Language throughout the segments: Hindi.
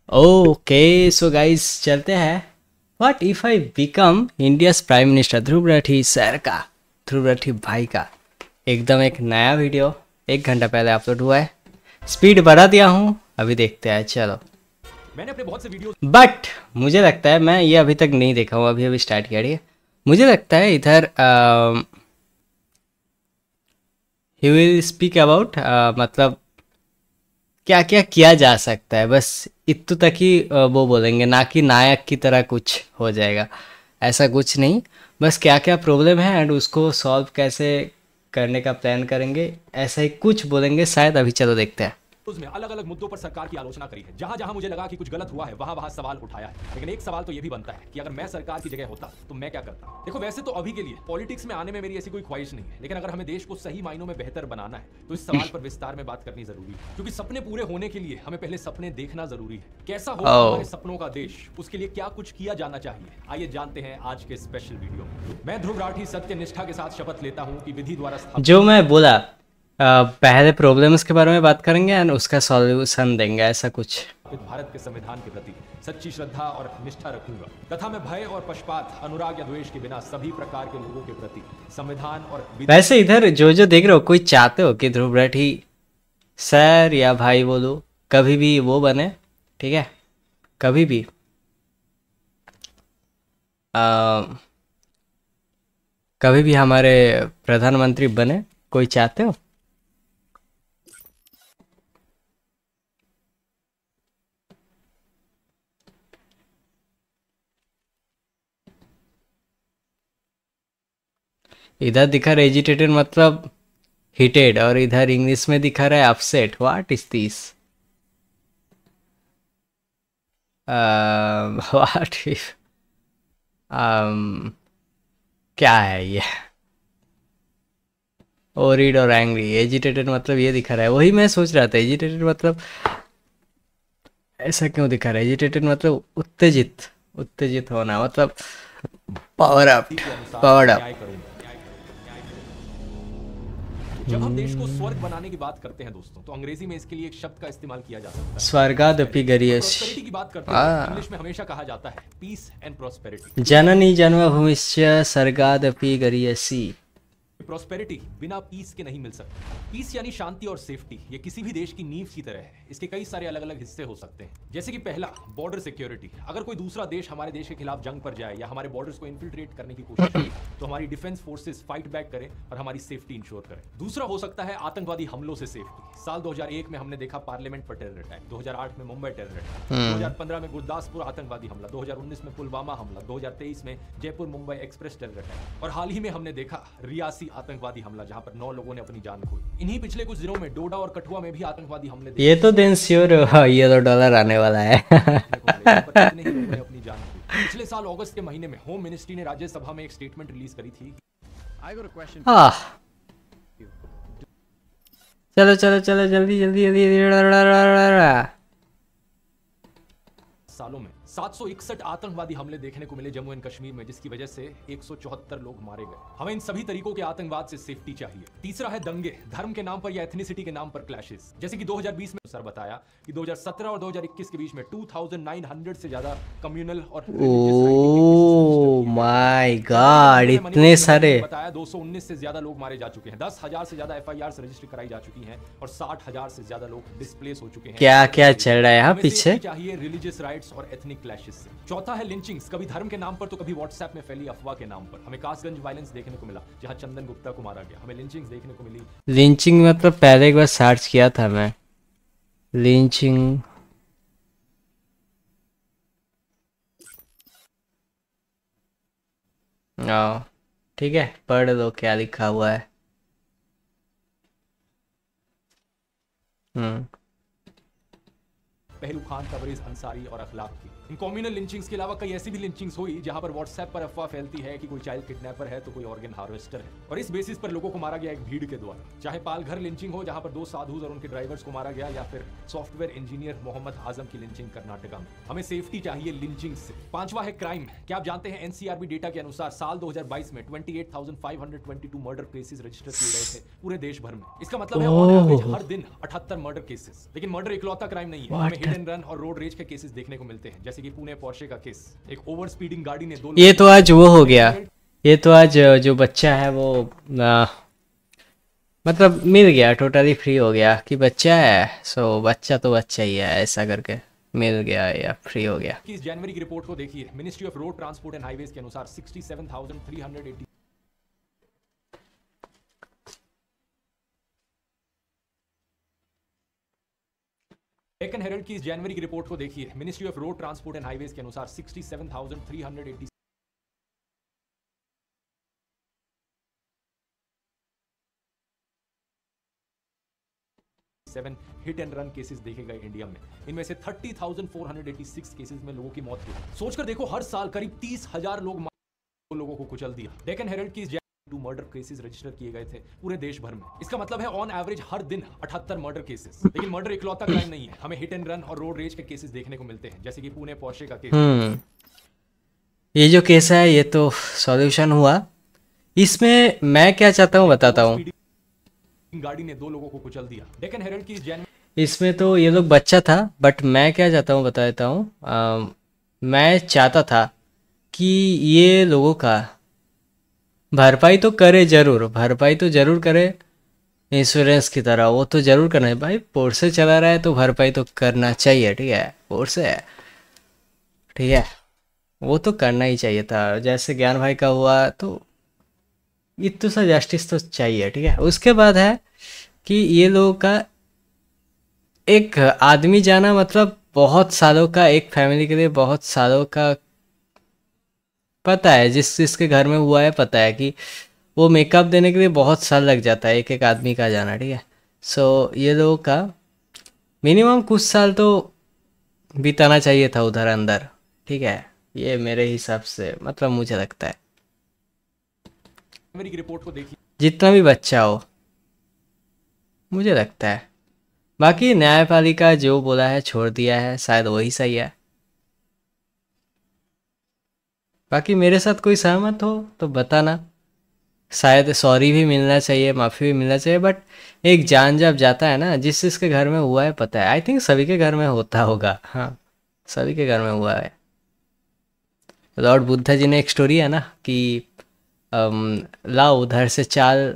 ओके सो गाइस चलते हैं। What if I become India's prime minister. Dhruv Rathee sir का, ध्रुव राठी भाई का एकदम एक नया वीडियो 1 घंटा पहले अपलोड हुआ है। स्पीड बढ़ा दिया हूँ, अभी देखते हैं। चलो, मैंने अपने बहुत से वीडियो बट मुझे लगता है मैं ये अभी तक नहीं देखा हूँ, अभी अभी स्टार्ट किया है। मुझे लगता है इधर ही विल स्पीक अबाउट मतलब क्या क्या किया जा सकता है, बस इतने तक ही वो बोलेंगे, ना कि नायक की तरह कुछ हो जाएगा, ऐसा कुछ नहीं। बस क्या क्या प्रॉब्लम है एंड उसको सॉल्व कैसे करने का प्लान करेंगे, ऐसा ही कुछ बोलेंगे शायद। अभी चलो देखते हैं। में अलग अलग मुद्दों पर सरकार की आलोचना करी है। जहां जहां मुझे लगा कि कुछ गलत हुआ है वहां वहां सवाल उठाया है। लेकिन एक सवाल तो ये भी बनता है कि अगर मैं सरकार की जगह होता तो मैं क्या करता। देखो, वैसे तो अभी के लिए पॉलिटिक्स में आने में मेरी ऐसी कोई ख्वाहिश नहीं है, लेकिन अगर हमें देश को सही मायनों में बेहतर बनाना है तो इस सवाल पर विस्तार में बात करनी जरूरी है। क्योंकि सपने पूरे होने के लिए हमें पहले सपने देखना जरूरी है। कैसा हो हमारे सपनों का देश, उसके लिए क्या कुछ किया जाना चाहिए, आइए जानते हैं आज के स्पेशल वीडियो में। मैं ध्रुव राठी सत्य निष्ठा के साथ शपथ लेता हूँ कि विधि द्वारा जो मैं बोला पहले प्रॉब्लम्स के बारे में बात करेंगे एंड उसका सॉल्यूशन देंगे, ऐसा कुछ। भारत के संविधान के प्रति सच्ची श्रद्धा और निष्ठा रखूंगा तथा मैं भय और पक्षपात, अनुराग या द्वेष के बिना सभी प्रकार के लोगों के प्रति संविधान और वैसे इधर जो जो देख रहे हो, कोई चाहते हो कि ध्रुव राठी सर या भाई बोलो कभी भी वो बने, ठीक है, कभी भी कभी भी हमारे प्रधानमंत्री बने, कोई चाहते हो? इधर दिखा रहा है एजिटेटेड मतलब हिटेड, और इधर इंग्लिश में दिखा रहा है upset. What is this? What if क्या है ये? ओरिड और एंग्री। एजिटेटेड मतलब ये दिखा रहा है, वही मैं सोच रहा था। एजिटेटेड मतलब ऐसा क्यों दिखा रहा है? एजिटेटेड मतलब उत्तेजित, उत्तेजित होना, मतलब पावर अप, पावर अप। जब हम देश को स्वर्ग बनाने की बात करते हैं दोस्तों, तो अंग्रेजी में इसके लिए एक शब्द का इस्तेमाल किया जा सकता है, स्वर्गादपि गरीयसी। प्रॉस्पेरिटी की बात करते हैं इंग्लिश में हमेशा कहा जाता है पीस एंड प्रॉस्पेरिटी। जननी जन्मभूमिश्च स्वर्गादपि गरीयसी। प्रॉस्पेरिटी बिना पीस के नहीं मिल सकती। पीस यानी शांति और सेफ्टी, ये किसी भी देश की नींव की तरह है। इसके कई सारे अलग अलग हिस्से हो सकते हैं, जैसे कि पहला बॉर्डर सिक्योरिटी। अगर कोई दूसरा देश हमारे देश के खिलाफ जंग पर जाए या हमारे बॉर्डर्स को इन्फिल्ट्रेट करने की कोशिश करे तो हमारी डिफेंस फोर्सेस फाइट बैक करें और हमारी सेफ्टी इंश्योर करें। दूसरा हो सकता है आतंकवादी हमलों से सेफ्टी। साल 2001 में हमने देखा पार्लियामेंट पर टेरर अटैक, 2008 में मुंबई टेरर अटैक, 2015 में गुरदासपुर आतंकवादी हमला, 2019 में पुलवामा हमला, 2023 में Jaipur Mumbai express terror attack, और हाल ही में हमने देखा रियासी आतंकवादी हमला जहां पर 9 लोगों ने अपनी जान खोई। इन्हीं पिछले कुछ दिनों में डोडा और कठुआ में भी आतंकवादी हमले देखे। ये तो दिन श्योर, ये तो डॉलर आने वाला है। अपनी जान खोई। पिछले साल अगस्त के महीने में होम मिनिस्ट्री ने राज्यसभा में एक स्टेटमेंट रिलीज करी थी। चलो चलो चलो जल्दी जल्दी जल्दी। सालों में 761 आतंकवादी हमले देखने को मिले जम्मू एंड कश्मीर में, जिसकी वजह से 174 लोग मारे गए। हमें इन सभी तरीकों के आतंकवाद से सेफ्टी चाहिए। तीसरा है दंगे, धर्म के नाम पर या एथनिसिटी के नाम पर क्लैशेस, जैसे कि 2020 में सर बताया कि 2017 और 2021 के बीच में 2900 से ज्यादा कम्युनल और ओह माय गॉड, इतने सारे। बताया 219 से ज्यादा लोग मारे जा चुके हैं, 10,000 से ज्यादा FIR रजिस्टर कराई जा चुकी हैं और 60,000 से ज्यादा लोग डिस्प्लेस हो चुके हैं। क्या क्या चल रहा है यहाँ पीछे? चाहिए रिलीजियस राइट्स और एथनिक क्लैशेस से। चौथा है लिंचिंग्स, कभी धर्म के नाम पर तो कभी व्हाट्सएप में फैली अफवाह के नाम पर। हमें कासगंज वायलेंस देखने को मिला जहां चंदन गुप्ता को मारा गया। हमें लिंचिंग्स देखने को मिली। लिंचिंग मतलब पहले एक बार सर्च किया था मैं, लिंचिंग। ठीक है, पढ़ लो क्या लिखा हुआ है। पहलू खान, तबरेज अंसारी और अखलाक की। इन कम्युनल लिंचिंग्स के अलावा कई ऐसी भी लिंचिंग्स हुई जहां पर व्हाट्सएप पर अफवाह फैलती है कि कोई चाइल्ड किडनैपर है तो कोई ऑर्गन हार्वेस्टर है, और इस बेसिस पर लोगों को मारा गया एक भीड़ के द्वारा। चाहे पालघर लिंचिंग हो जहां पर 2 साधुज और उनके ड्राइवर्स को मारा गया, या फिर सॉफ्टवेयर इंजीनियर मोहम्मद आजम की लिंचिंग कर्नाटका में। हमें सेफ्टी चाहिए लिंचिंग से। पांचवा है क्राइम। क्या आप जानते हैं NCRB डेटा के अनुसार साल 2022 में 28,522 मर्डर केसेस रजिस्टर किए गए थे पूरे देश भर में। इसका मतलब है ऑन एवरेज हर दिन 78 मर्डर केसेस। लेकिन मर्डर इकलौता क्राइम नहीं है, हमें हिट एंड रन और रोड रेज के केसेस देखने को मिलते हैं, जैसे कि पुणे पोर्शे का केस। एक ओवर स्पीडिंग गाड़ी ने दो ये तो आज वो हो गया, ये तो आज जो बच्चा है वो मतलब मिल गया, टोटली फ्री हो गया कि बच्चा है, सो बच्चा तो बच्चा ही है, ऐसा करके मिल गया या फ्री हो गया। इस जनवरी की रिपोर्ट को देखिए, ministry of road transport and highways के अनुसार 67,380 डेक्कन हेरल्ड की इस जनवरी की रिपोर्ट को देखिए, ministry of road transport and highways के अनुसार 67,380 हिट एंड रन केसेस देखे गए इंडिया में। इनमें से 30,486 केसेस में लोगों की मौत हुई। सोचकर देखो, हर साल करीब 30,000 लोगों को कुचल दिया। डेक्कन हेरल्ड की मर्डर केसेस रजिस्टर किए गए थे पूरे देश भर में। इसका मतलब है ऑन एवरेज हर दिन 78 मर्डर केसेस। लेकिन मर्डर इकलौता क्राइम नहीं है, हमें हिट एंड रन और रोड रेज के केसेस देखने को मिलते हैं, जैसे कि पुणे पोर्शे का केस। ये जो केस है ये तो सॉल्यूशन हुआ। इसमें मैं क्या चाहता हूँ बताता हूँ। गाड़ी ने दो लोगों को कुचल दिया। डेक्कन हेरल्ड की इसमें तो ये लोग बच्चा था, बट मैं क्या चाहता हूँ बता देता हूँ। मैं चाहता था कि ये लोगों का भरपाई तो करे, जरूर भरपाई तो जरूर करे, इंश्योरेंस की तरह वो तो जरूर करना है भाई। पोर्से चला रहा है तो भरपाई तो करना चाहिए, ठीक है, पोर्से है, ठीक है, वो तो करना ही चाहिए था। जैसे ज्ञान भाई का हुआ तो इतना सा जस्टिस तो चाहिए, ठीक है। उसके बाद है कि ये लोगों का एक आदमी जाना मतलब बहुत सालों का, एक फैमिली के लिए बहुत सालों का, पता है जिस जिसके घर में हुआ है पता है कि वो मेकअप देने के लिए बहुत साल लग जाता है एक एक आदमी का जाना, ठीक है। सो ये लोगों का मिनिमम कुछ साल तो बिताना चाहिए था उधर अंदर, ठीक है, ये मेरे हिसाब से मतलब मुझे लगता है। मेरी रिपोर्ट को देखिए, जितना भी बच्चा हो मुझे लगता है, बाकी न्यायपालिका जो बोला है छोड़ दिया है, शायद वही सही है। बाकी मेरे साथ कोई सहमत हो तो बताना, शायद सॉरी भी मिलना चाहिए, माफ़ी भी मिलना चाहिए, बट एक जान जब जाता है ना, जिस जिसके घर में हुआ है पता है, आई थिंक सभी के घर में होता होगा, हाँ सभी के घर में हुआ है। लॉर्ड बुद्धा जी ने एक स्टोरी है ना कि लाओ उधर से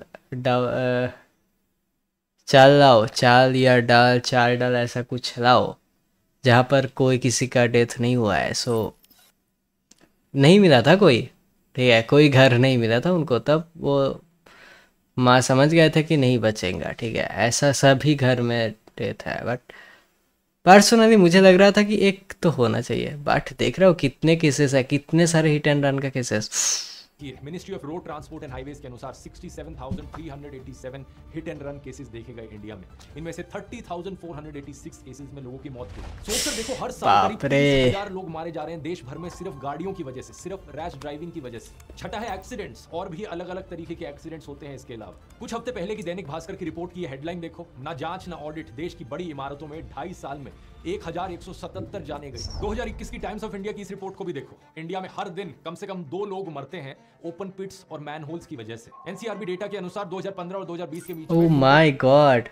चाल लाओ, चाल या डाल, चाल डाल, ऐसा कुछ लाओ जहाँ पर कोई किसी का डेथ नहीं हुआ है। सो नहीं मिला था कोई, ठीक है, कोई घर नहीं मिला था उनको, तब वो माँ समझ गए थे कि नहीं बचेगा, ठीक है, ऐसा सभी घर में डेथ है। बट पर्सनली मुझे लग रहा था कि एक तो होना चाहिए, बट देख रहे हो कितने केसेस है, कितने सारे हिट एंड रन का cases. Ministry of road transport and highways के अनुसार 67,387 हिट एंड रन केसेस देखे गए इंडिया में। इनमें से 30,486 केसेस में लोगों की मौत हुई। सोचकर देखो, हर साल करीब 30,000 लोग मारे जा रहे हैं देश भर में सिर्फ गाड़ियों की वजह से, सिर्फ रैश ड्राइविंग की वजह से। छठा है एक्सीडेंट्स, और भी अलग अलग तरीके के एक्सीडेंट्स होते हैं इसके अलावा। कुछ हफ्ते पहले की दैनिक भास्कर की रिपोर्ट की हेडलाइन देखो, ना जांच ना ऑडिट, देश की बड़ी इमारतों में 2.5 साल में 1,177 जाने गए। 2021 की टाइम्स ऑफ इंडिया की इस रिपोर्ट को भी देखो, इंडिया में हर दिन कम से कम 2 लोग मरते हैं ओपन पिट्स और मैनहोल्स की वजह से। एनसीआरबी डेटा के अनुसार 2015 और 2020 के बीच oh my God,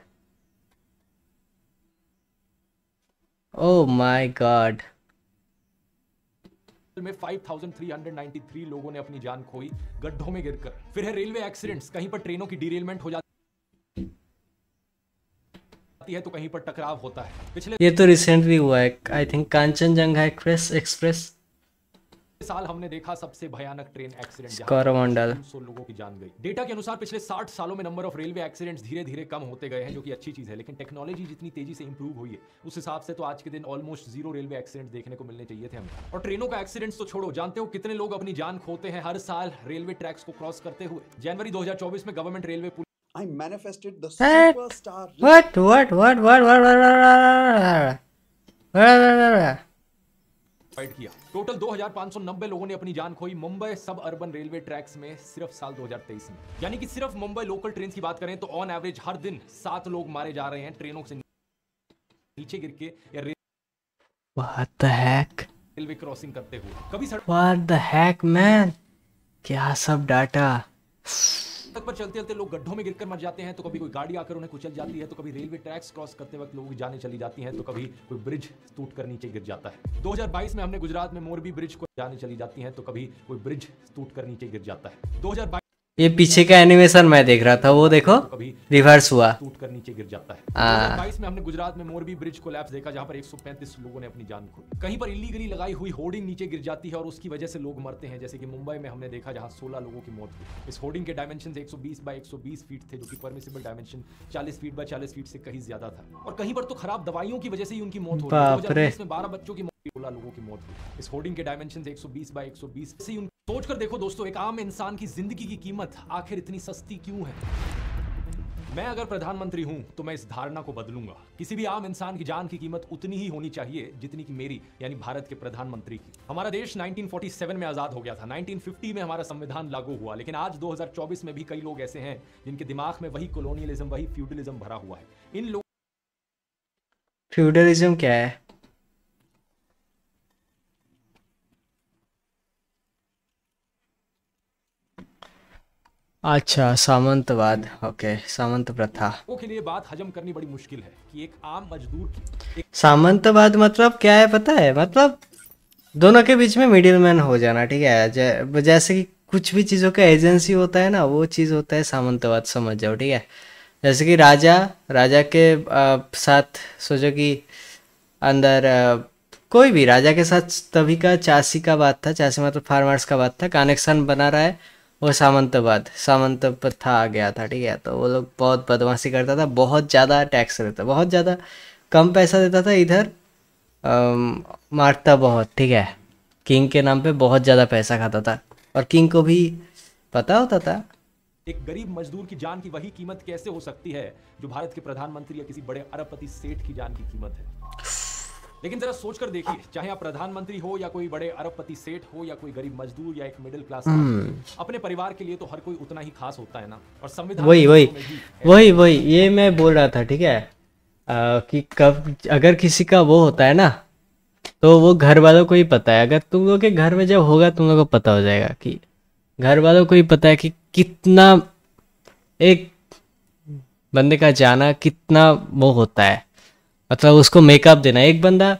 oh my God, में 5,393 लोगों ने अपनी जान खोई गड्ढों में गिरकर। फिर है रेलवे एक्सीडेंट्स, कहीं पर ट्रेनों की डिरेलमेंट हो जाती है तो कहीं पर टकराव होता है। पिछले ये तो रिसेंटली हुआ है, आई थिंक कांचनजंगा एक्सप्रेस साल हमने देखा सबसे भयानक ट्रेन एक्सीडेंट, कोरोमंडल, 300 लोगों की जान गई। डेटा के अनुसार पिछले 60 सालों में नंबर ऑफ रेलवे एक्सीडेंट्स धीरे धीरे कम होते गए हैं, जो कि अच्छी चीज है। लेकिन टेक्नोलॉजी जितनी तेजी से इंप्रूव हुई है उस हिसाब से तो आज के दिन ऑलमोस्ट 0 रेलवे एक्सीडेंट देखने को मिलने चाहिए थे हमें। और ट्रेनों का एक्सीडेंट्स तो छोड़ो, जानते हो कितने लोग अपनी जान खोते हैं हर साल रेलवे ट्रैक्स को क्रॉस करते हुए? जनवरी 2024 में government railway I manifested the What? superstar. Fight किया। टोटल 2,590 लोगों ने अपनी जान खोई मुंबई सब अर्बन रेलवे ट्रैक्स में सिर्फ साल 2023 में। यानी कि सिर्फ मुंबई लोकल ट्रेन की बात करें तो ऑन एवरेज हर दिन 7 लोग मारे जा रहे हैं ट्रेनों से नीचे गिर के या What the heck? Railway crossing करते हुए। कभी What the heck man? क्या सब डाटा? तक सड़क पर चलते चलते लोग गड्ढों में गिरकर मर जाते हैं, तो कभी कोई गाड़ी आकर उन्हें कुचल जाती है, तो कभी रेलवे ट्रैक्स क्रॉस करते वक्त लोगों की जानें चली जाती हैं, तो कभी कोई ब्रिज टूटकर नीचे गिर जाता है। 2022 में हमने गुजरात में मोरबी ब्रिज को जानें चली जाती हैं, तो कभी कोई ब्रिज टूटकर नीचे गिर जाता है। 2022 ये पीछे का एनिमेशन मैं देख रहा था, वो देखो रिवर्स हुआ, टूट कर नीचे गिर जाता है। 2022 में हमने गुजरात में मोरबी ब्रिज कोलैप्स देखा, जहां पर 135 लोगों ने अपनी जान खोई। कहीं पर इलीगली लगाई हुई होर्डिंग नीचे गिर जाती है और उसकी वजह से लोग मरते हैं, जैसे कि मुंबई में हमने देखा जहां 16 लोगों की मौत हुई। इस होर्डिंग के डायमेंशन 120 बाय 120 फीट थे, जो कि permissible dimension 40 feet by 40 feet से कहीं ज्यादा था। और कहीं पर तो खराब दवाइयों की वजह से ही उनकी मौत हो रही है। 2020 में 12 बच्चों की मौत, 16 लोगों की मौत हुई। इस होर्डिंग के डायमेंशन 120 बाय 120 से ही सोच कर देखो दोस्तों, एक आम इंसान की जिंदगी की कीमत आखिर इतनी सस्ती क्यों है? मैं अगर प्रधानमंत्री हूं तो मैं इस धारणा को बदलूंगा। किसी भी आम इंसान की जान की कीमत उतनी ही होनी चाहिए जितनी की मेरी, यानी भारत के प्रधानमंत्री की। हमारा देश 1947 में आजाद हो गया था, 1950 में हमारा संविधान लागू हुआ, लेकिन आज 2024 में भी कई लोग ऐसे हैं जिनके दिमाग में वही कॉलोनियलिज्म, वही फ्यूडलिज्म भरा हुआ है। इन लोग फ्यूडलिज्म क्या है? अच्छा, सामंतवाद। ओके, सामंत प्रथा के लिए बात हजम करनी बड़ी मुश्किल है कि एक आम मजदूर की सामंतवाद मतलब क्या है पता है? मतलब दोनों के बीच में मिडिल मैन हो जाना, ठीक है। जैसे कि कुछ भी चीज़ों का एजेंसी होता है ना, वो चीज़ होता है सामंतवाद, समझ जाओ, ठीक है। जैसे कि राजा के साथ सोचो कि अंदर कोई भी राजा के साथ तभी का चासी का बात था, चासी मतलब फार्मर्स का बात था, कनेक्शन बना रहा है, वो सामंतवाद, सामंत प्रथा आ गया था, ठीक है। तो वो लोग बहुत बदमाशी करता था, बहुत ज़्यादा टैक्स देता, बहुत ज़्यादा कम पैसा देता था, इधर मारता बहुत, ठीक है। किंग के नाम पे बहुत ज़्यादा पैसा खाता था और किंग को भी पता होता था। एक गरीब मजदूर की जान की वही कीमत कैसे हो सकती है जो भारत के प्रधानमंत्री या किसी बड़े अरबपति सेठ की जान की कीमत है? लेकिन जरा सोचकर देखिए, चाहे आप प्रधानमंत्री हो या कोई बड़े अरबपति सेठ हो या कोई गरीब मजदूर या एक मिडिल क्लास, अपने परिवार के लिए तो हर कोई उतना ही खास होता है ना। और संविधान वही ये मैं बोल रहा था, ठीक है। कि कब अगर किसी का वो होता है ना, तो वो घर वालों को ही पता है। अगर तुम लोग के घर में जब होगा, तुम लोग को पता हो जाएगा कि घर वालों को ही पता है कि कितना एक बंदे का जाना कितना वो होता है। मतलब उसको मेकअप देना, एक बंदा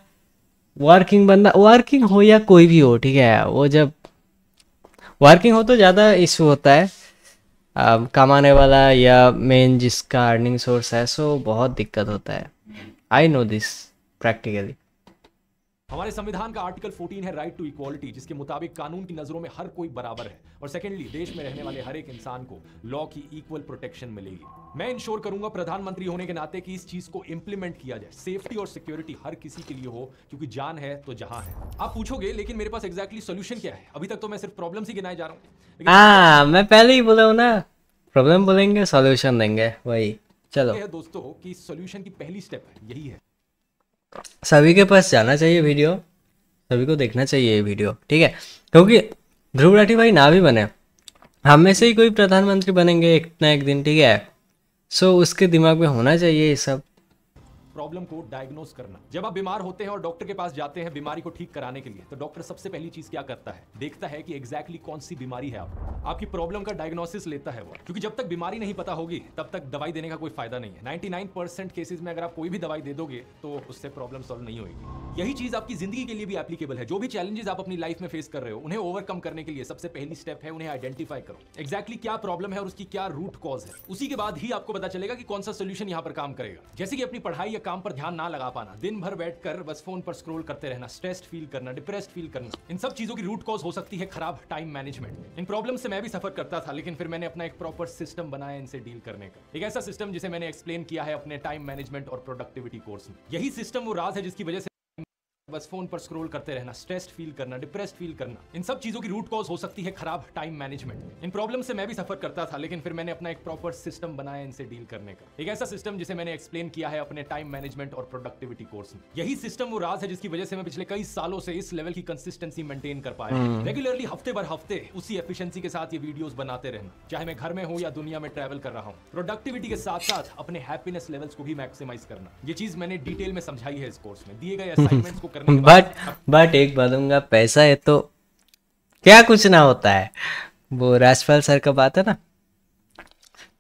वर्किंग हो या कोई भी हो, ठीक है, वो जब वर्किंग हो तो ज़्यादा इशू होता है। कमाने वाला या मेन जिसका अर्निंग सोर्स है, सो बहुत दिक्कत होता है। I know this practically. हमारे संविधान का आर्टिकल 14 है राइट टू इक्वालिटी, जिसके मुताबिक कानून की नजरों में हर कोई बराबर है। और सेकेंडली, देश में रहने वाले हर एक इंसान को लॉ की इक्वल प्रोटेक्शन मिलेगी। मैं इंश्योर करूंगा प्रधानमंत्री होने के नाते कि इस चीज को इंप्लीमेंट किया जाए। सेफ्टी और सिक्योरिटी हर किसी के लिए हो, क्योंकि जान है तो जहां है। आप पूछोगे लेकिन मेरे पास एग्जैक्टली सोल्यूशन क्या है? अभी तक तो मैं सिर्फ प्रॉब्लम्स ही गिनाए जा रहा हूँ। मैं पहले ही बोला हूँ ना, प्रॉब्लम बोलेंगे सॉल्यूशन देंगे, वही। चलो दोस्तों, कि सॉल्यूशन की पहली स्टेप यही है, सभी के पास जाना चाहिए वीडियो, सभी को देखना चाहिए ये वीडियो, ठीक है। क्योंकि ध्रुव राठी भाई ना भी बने, हम में से ही कोई प्रधानमंत्री बनेंगे एक ना एक दिन, ठीक है। सो उसके दिमाग में होना चाहिए ये सब। प्रॉब्लम को डायग्नोस करना। जब आप बीमार होते हैं और डॉक्टर के पास जाते हैं बीमारी को ठीक कराने के लिए, तो डॉक्टर सबसे पहली चीज क्या करता है? देखता है कि एग्जैक्टली कौन सी बीमारी है आपकी प्रॉब्लम का डायग्नोसिस लेता है वो। क्योंकि जब तक बीमारी नहीं पता होगी तब तक दवाई देने का कोई फायदा नहीं है। 99% केसेस में अगर आप कोई भी दवाई दे दोगे तो उससे प्रॉब्लम सॉल्व नहीं होगी। यही चीज आपकी जिंदगी के लिए भी एप्लीकेबल है। जो भी चैलेंजेस आप अपनी लाइफ में फेस कर रहे हो, उन्हें ओवरकम करने के लिए सबसे पहली स्टेप है उन्हें आइडेंटिफाई करो। एग्जैक्टली क्या प्रॉब्लम है और उसकी क्या रूट कॉज है। उसी के बाद ही आपको पता चलेगा कि कौन सा सोल्यूशन यहाँ पर काम करेगा। जैसे कि अपनी पढ़ाई या काम पर ध्यान ना लगा पाना, दिन भर बैठकर बस फोन पर स्क्रॉल करते रहना, स्ट्रेस्ड फील करना, डिप्रेस्ड फील करना, इन सब चीजों की रूट कॉज हो सकती है खराब टाइम मैनेजमेंट। इन प्रॉब्लम से मैं भी सफर करता था, लेकिन फिर मैंने अपना एक प्रॉपर सिस्टम बनाया इनसे डील करने का। एक ऐसा सिस्टम जिसे मैंने एक्सप्लेन किया है अपने टाइम मैनेजमेंट और प्रोडक्टिविटी कोर्स में। यही सिस्टम वो राज है जिसकी वजह से बस फोन पर स्क्रॉल करते रहना, स्ट्रेस्ड फील करना, डिप्रेस्ड फील करना, इन सब चीजों की रूट कॉज हो सकती है खराब टाइम मैनेजमेंट। इन प्रॉब्लम से मैं भी सफर करता था, लेकिन फिर मैंने अपना एक प्रॉपर सिस्टम बनाया इनसे डील करने का। एक ऐसा सिस्टम जिसे मैंने एक्सप्लेन किया है अपने टाइम मैनेजमेंट और प्रोडक्टिविटी कोर्स में। यही सिस्टम वो राज है जिसकी वजह से मैं पिछले कई सालों से इस लेवल की कंसिस्टेंसी मेंटेन कर पाया। रेगुलरली हफ्ते भर हफ्ते उसी एफिशिएंसी के साथ ये वीडियोस बनाते रहना, चाहे मैं घर में हूं या दुनिया में ट्रैवल कर रहा हूं। प्रोडक्टिविटी के साथ साथ अपने हैप्पीनेस लेवल्स को भी मैक्सिमाइज करना, ये चीज मैंने डिटेल में समझाई है इस कोर्स में। दिए गए असाइनमेंट्स को करने के बाद बट एक बात दूंगा, पैसा है तो क्या कुछ ना होता है। वो राजपाल सर का बात है ना,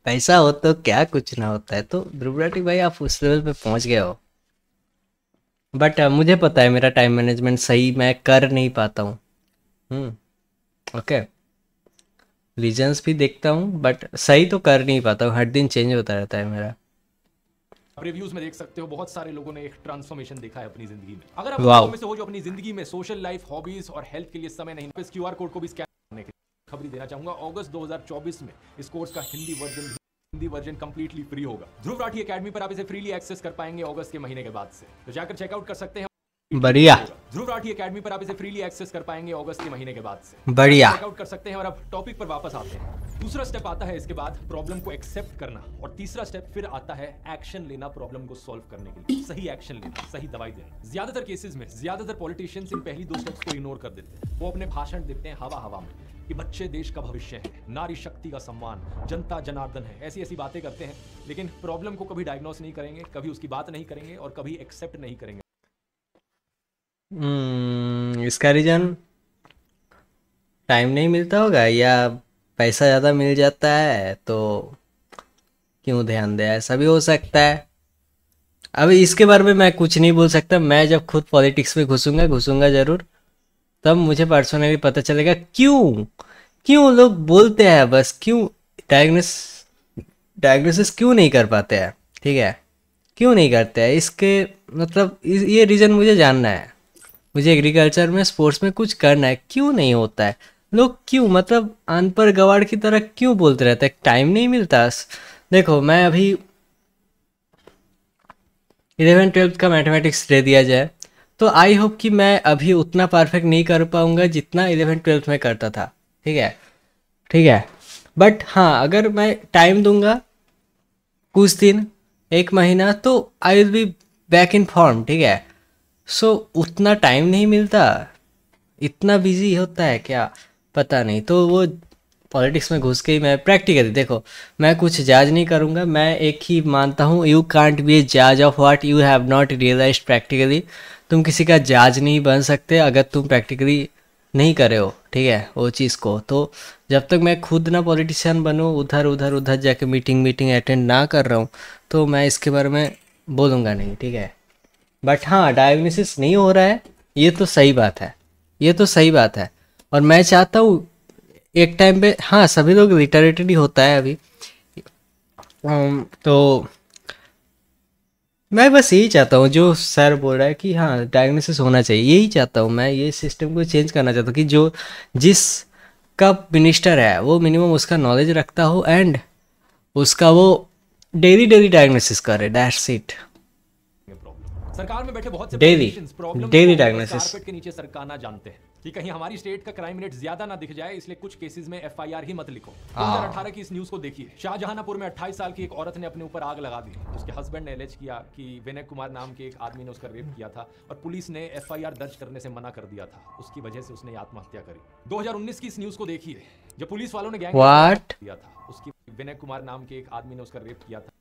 पैसा हो तो क्या कुछ ना होता है। तो ध्रुव राठी भाई आप उस लेवल पे पहुंच गए हो, बट मुझे पता है मेरा टाइम मैनेजमेंट सही मैं कर नहीं पाता हूँ। ओके, रीजंस भी देखता हूँ बट सही तो कर नहीं पाता हूँ, हर दिन चेंज होता रहता है मेरा। आप रिव्यूज में देख सकते हो बहुत सारे लोगों ने एक ट्रांसफॉर्मेशन देखा है अपनी जिंदगी में। अगर आप वाओ। लोगों में से हो जो अपनी जिंदगी में सोशल लाइफ, हॉबीज और हेल्थ के लिए समय नहीं, इस क्यूआर कोड को भी स्कैन करने की खबरी देना चाहूंगा। अगस्त 2024 में इस कोर्स का हिंदी वर्जन कंप्लीटली फ्री होगा। ध्रुव राठी एकेडमी पर आप इसे फ्रीली एक्सेस कर पाएंगे अगस्त के महीने के बाद से, तो जाकर चेकआउट कर सकते हैं। बढ़िया ध्रुव राठी एकेडमी पर आप इसे फ्रीली एक्सेस कर पाएंगे अगस्त के महीने के बाद से, बढ़िया। चेकआउट कर सकते हैं। और अब टॉपिक पर वापस आते हैं। दूसरा स्टेप आता है इसके बाद प्रॉब्लम को एक्सेप्ट करना, और तीसरा स्टेप फिर आता है एक्शन लेना प्रॉब्लम को सॉल्व करने के लिए। सही एक्शन लेना, सही दवाई देना। ज्यादातर केसेस में ज्यादातर पॉलिटिशियंस इन पहली दो स्टेप्स को इग्नोर कर देते हैं। वो अपने भाषण देते हैं हवा हवा में कि बच्चे देश का भविष्य है, नारी शक्ति का सम्मान, जनता जनार्दन है, ऐसी ऐसी बातें करते हैं, लेकिन प्रॉब्लम को कभी डायग्नोस नहीं करेंगे, कभी उसकी बात नहीं करेंगे और कभी एक्सेप्ट नहीं करेंगे। इसका रीजन टाइम नहीं मिलता होगा या पैसा ज़्यादा मिल जाता है तो क्यों ध्यान दे, ऐसा भी हो सकता है। अभी इसके बारे में मैं कुछ नहीं बोल सकता, मैं जब खुद पॉलिटिक्स में घुसूंगा ज़रूर, तब मुझे पर्सनली पता चलेगा क्यों क्यों लोग बोलते हैं, बस क्यों डायग्नोसिस क्यों नहीं कर पाते हैं, ठीक है, क्यों नहीं करते हैं, इसके मतलब ये रीज़न मुझे जानना है। मुझे एग्रीकल्चर में स्पोर्ट्स में कुछ करना है, क्यों नहीं होता है, लोग क्यों मतलब अनपढ़ गवार की तरह क्यों बोलते रहते हैं, टाइम नहीं मिलता। देखो मैं अभी 11th-12th का मैथमेटिक्स दे दिया जाए तो आई होप कि मैं अभी उतना परफेक्ट नहीं कर पाऊंगा जितना 11th-12th में करता था, ठीक है, ठीक है। बट हाँ, अगर मैं टाइम दूंगा कुछ दिन, एक महीना, तो I will be back in form, ठीक है। सो उतना टाइम नहीं मिलता, इतना बिजी होता है क्या पता नहीं। तो वो पॉलिटिक्स में घुस के ही मैं प्रैक्टिकली, देखो मैं कुछ जज नहीं करूँगा, मैं एक ही मानता हूँ, यू कांट बी ए जज of what you have not realised practically. तुम किसी का जज नहीं बन सकते अगर तुम प्रैक्टिकली नहीं करे हो, ठीक है, वो चीज़ को। तो जब तक मैं खुद ना पॉलिटिशियन बनूँ, उधर जाके मीटिंग अटेंड ना कर रहा हूँ, तो मैं इसके बारे में बोलूँगा नहीं, ठीक है। बट हाँ, डायग्नोसिस नहीं हो रहा है, ये तो सही बात है, ये तो सही बात है। और मैं चाहता हूँ एक टाइम पे, हाँ सभी लोग लिटरेटेड ही होता है अभी, तो मैं बस यही चाहता हूँ जो सर बोल रहा है कि हाँ डायग्नोसिस होना चाहिए, यही चाहता हूँ मैं। ये सिस्टम को चेंज करना चाहता हूँ कि जो जिस का मिनिस्टर है वो मिनिमम उसका नॉलेज रखता हो एंड उसका वो डेली डायग्नोसिस करे, दैट्स इट। सरकार में बैठे बहुत से डेली politicians problem डेली को डायग्नोसिस। कारपेट के नीचे सरकाना जानते हैं कि कहीं हमारी स्टेट का क्राइम रेट ज्यादा ना दिख जाए, इसलिए कुछ केसेस में एफआईआर ही मत लिखो। 2018 की इस न्यूज को देखिए। शाहजहांपुर में 28 साल की एक औरत ने अपने ऊपर आग लगा दी। उसके हस्बैंड ने एलेज किया कि विनय कुमार नाम के एक आदमी ने उसका रेप किया था और पुलिस ने एफआईआर दर्ज करने से मना कर दिया था। उसकी वजह से उसने आत्महत्या करी। 2019 की इस न्यूज को देखिए, जब पुलिस वालों ने गैंग What? किया था। उसकी विनय कुमार नाम के एक आदमी ने उसका रेप किया था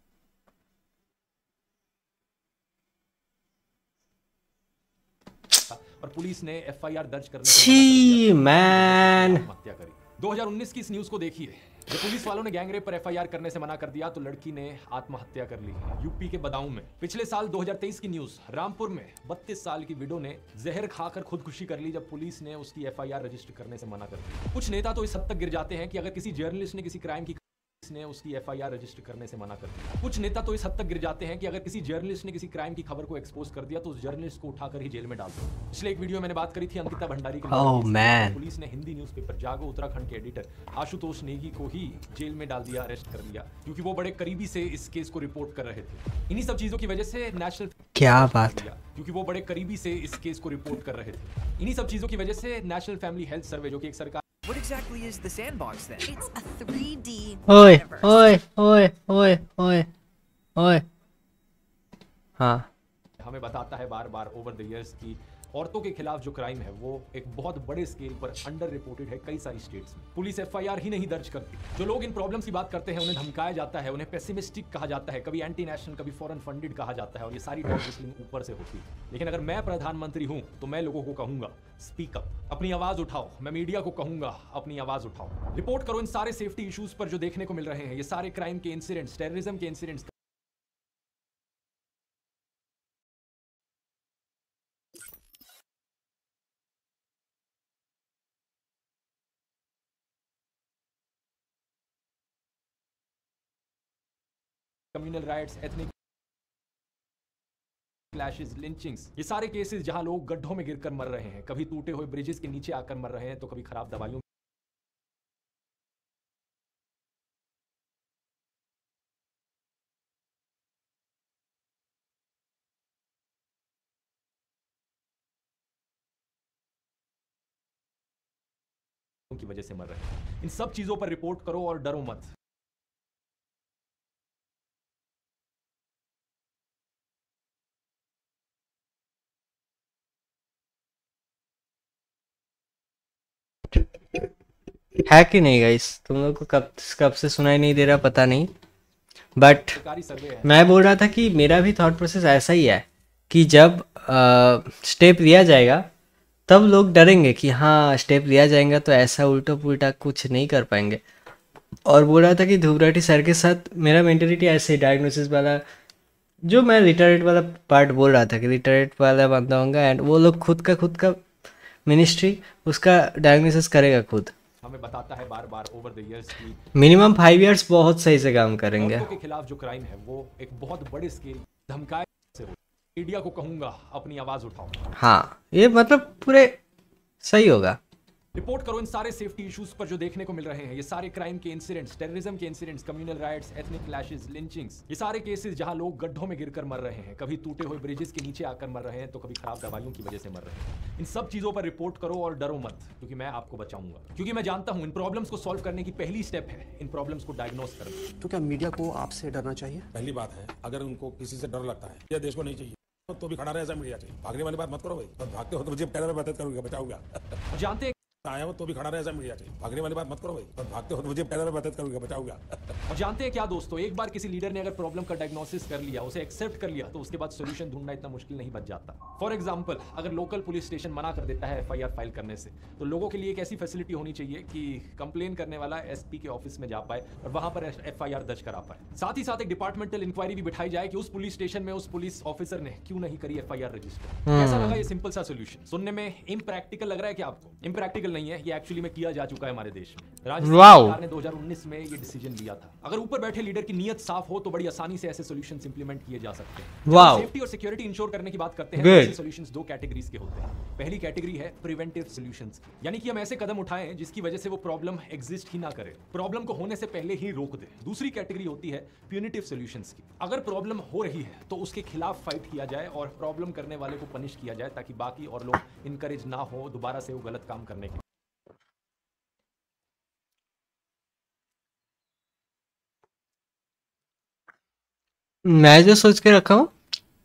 और पुलिस ने एफआईआर दर्ज करने से मना कर दिया था। मैन, आत्महत्या करी। 2019 की इस न्यूज को देखिए, जब पुलिस वालों ने गैंग रेप पर एफआईआर करने से मना कर दिया तो लड़की ने आत्महत्या कर ली। यूपी के बदाऊं में पिछले साल 2023 की न्यूज, रामपुर में 32 साल की विडो ने जहर खाकर खुदकुशी कर ली जब पुलिस ने उसकी एफआईआर रजिस्टर करने से मना कर दी। कुछ नेता तो इस हद तक गिर जाते हैं कि अगर किसी जर्नलिस्ट ने किसी क्राइम की ने उसकी एफआईआर रजिस्टर करने से मना कर दिया। कुछ नेता तो इस हद तक गिर जाते हैं कि अगर किसी जर्नलिस्ट ने किसी क्राइम की खबर को एक्सपोज कर दिया तो उस जर्नलिस्ट को उठाकर ही जेल में डाल दो। पिछले एक वीडियो में मैंने बात करी थी अंकिता भंडारी के Oh, man. पुलिस ने हिंदी न्यूज़पेपर जागो उत्तराखंड के एडिटर आशुतोष नेगी को ही जेल में डाल दिया, अरेस्ट कर लिया, क्योंकि वो बड़े करीबी से इस केस को रिपोर्ट कर रहे थे। इन्हीं सब चीजों की वजह से नेशनल क्या बात, क्योंकि वो बड़े करीबी से इस केस को रिपोर्ट कर रहे थे। इन्हीं सब चीजों की वजह से नेशनल फैमिली हेल्थ सर्वे, जो कि एक सरकार What exactly is the sandbox then? It's a 3D ओए universe. ओए ओए ओए ओए ओए, हाँ हमें बताता है बार बार ओवर द इयर्स की औरतों के खिलाफ जो क्राइम है वो एक बहुत बड़े स्केल पर अंडर रिपोर्टेड है कई सारी स्टेट्स में। पुलिस एफआईआर ही नहीं दर्ज करती। जो लोग इन प्रॉब्लम्स की बात करते हैं उन्हें धमकाया जाता है, उन्हें पेसिमिस्टिक कहा जाता है, कभी एंटी नेशनल, कभी फॉरेन फंडेड कहा जाता है, और ये सारी टॉप लिस्टिंग ऊपर से होती है। लेकिन अगर मैं प्रधानमंत्री हूं तो मैं लोगों को कहूंगा, स्पीक अप, अपनी आवाज उठाओ। मैं मीडिया को कहूंगा, अपनी आवाज उठाओ, रिपोर्ट करो इन सारे सेफ्टी इश्यूज पर जो देखने को मिल रहे हैं, ये सारे क्राइम के इंसिडेंट्स, टेररिज्म के incidents. Communal riots, ethnic clashes, lynchings, ये सारे केसेस जहां लोग गड्ढों में गिरकर मर रहे हैं, कभी टूटे हुए ब्रिजेस के नीचे आकर मर रहे हैं, तो कभी खराब दवाइयों की वजह से मर रहे हैं। इन सब चीजों पर रिपोर्ट करो और डरो मत। है कि नहीं गाइस? तुम लोग को कब कब से सुनाई नहीं दे रहा पता नहीं, बट सरकारी सर्वे है। मैं बोल रहा था कि मेरा भी थॉट प्रोसेस ऐसा ही है कि जब स्टेप लिया जाएगा तब लोग डरेंगे कि हाँ स्टेप लिया जाएगा तो ऐसा उल्टा पुल्टा कुछ नहीं कर पाएंगे। और बोल रहा था कि ध्रुव राठी सर के साथ मेरा मेंटेलिटी ऐसे डायग्नोसिस वाला, जो मैं रिटायर्ड वाला पार्ट बोल रहा था कि रिटायर्ड वाला बंदा होगा एंड वो लोग खुद का मिनिस्ट्री उसका डायग्नोसिस करेगा खुद। हमें बताता है बार बार ओवर द इयर्स की मिनिमम 5 इयर्स बहुत सही से काम करेंगे। औरतों के खिलाफ जो क्राइम है वो एक बहुत बड़े स्केल धमकाए से हो। मीडिया को कहूंगा, अपनी आवाज उठाओ, हाँ ये मतलब पूरे सही होगा। रिपोर्ट करो इन सारे सेफ्टी इश्यूज पर जो देखने को मिल रहे हैं, ये सारे क्राइम के इंसिडेंट्स, टेररिज्म के incidents, communal riots, ethnic clashes, lynchings, ये सारे केसेस जहां लोग गड्ढों में गिरकर मर रहे हैं, कभी टूटे हुए ब्रिजेस के नीचे आकर मर रहे हैं, तो कभी खराब दवाइयों की वजह से मर रहे हैं। इन सब चीजों पर रिपोर्ट करो और डरो मत, क्योंकि मैं आपको बचाऊंगा। क्योंकि मैं जानता हूं इन प्रॉब्लम्स को सॉल्व करने की पहली स्टेप है इन प्रॉब्लम्स को डायग्नोस करना। तो क्या मीडिया को आपसे डरना चाहिए? पहली बात है, अगर उनको किसी से डर लगता है या देश को नहीं चाहिए तो भी खड़ा रहे ऐसा मीडिया चाहिए। भागने वाली बात मत करो भाई, तो भागते हो तो मुझे पहले मैं मदद करूंगा, बचाऊंगा। जानते हैं आया हो तो भी खड़ा रहे ऐसा मीडिया चाहिए। भागने वाली बात मत करो भाई, तो भागते हो तो मुझे पहले मैं मदद करूंगा, बचाऊंगा। और जानते हैं क्या दोस्तों, एक बार किसी लीडर ने अगर प्रॉब्लम का डायग्नोसिस कर लिया, उसे एक्सेप्ट कर लिया, तो उसके बाद सोल्यूशन ढूंढना इतना मुश्किल नहीं बच जाता। फॉर एग्जांपल, अगर लोकल पुलिस स्टेशन मना कर देता है एफआईआर फाइल करने से, तो लोगों के लिए एक ऐसी फैसिलिटी होनी चाहिए कि कंप्लेन करने वाला एसपी के ऑफिस में जा पाए और वहां पर एफआईआर दर्ज करा पाए। साथ ही साथ एक डिपार्टमेंटल इंक्वायरी भी बिठाई जाए कि उस पुलिस स्टेशन में उस पुलिस ऑफिसर ने क्यों नहीं करी एफआईआर रजिस्टर। कैसा लगा ये सिंपल सा सोल्यूशन? सुनने में इम्प्रैक्टिकल लग रहा है क्या आपको? इम्प्रैक्टिकल नहीं है, ये एक्चुअली में किया जा चुका है हमारे देश में। राजस्थान सरकार ने 2019 में ये डिसीजन लिया था। अगर ऊपर बैठे लीडर की नीयत साफ हो तो बड़ी आसानी से ऐसे सॉल्यूशंस इंप्लीमेंट किए जा सकते हैं। वाओ। सेफ्टी और सिक्योरिटी इंश्योर करने की बात करते हैं तो ऐसे सॉल्यूशंस दो कैटेगरीज के होते हैं। पहली कैटेगरी है प्रिवेंटिव सॉल्यूशंस, यानी कि हम ऐसे कदम उठाएं जिसकी वजह से वो प्रॉब्लम एग्जिस्ट ही ना करे, प्रॉब्लम को होने से पहले ही रोक दे। दूसरी कैटेगरी होती है प्यूनिटिव सॉल्यूशंस की। अगर प्रॉब्लम हो रही है तो उसके खिलाफ फाइट किया जाए और प्रॉब्लम करने वाले को पनिश किया जाए, ताकि बाकी और लोग इनकरेज ना हो दोबारा से वो गलत काम करने के। मैं जो सोच के रखा हूँ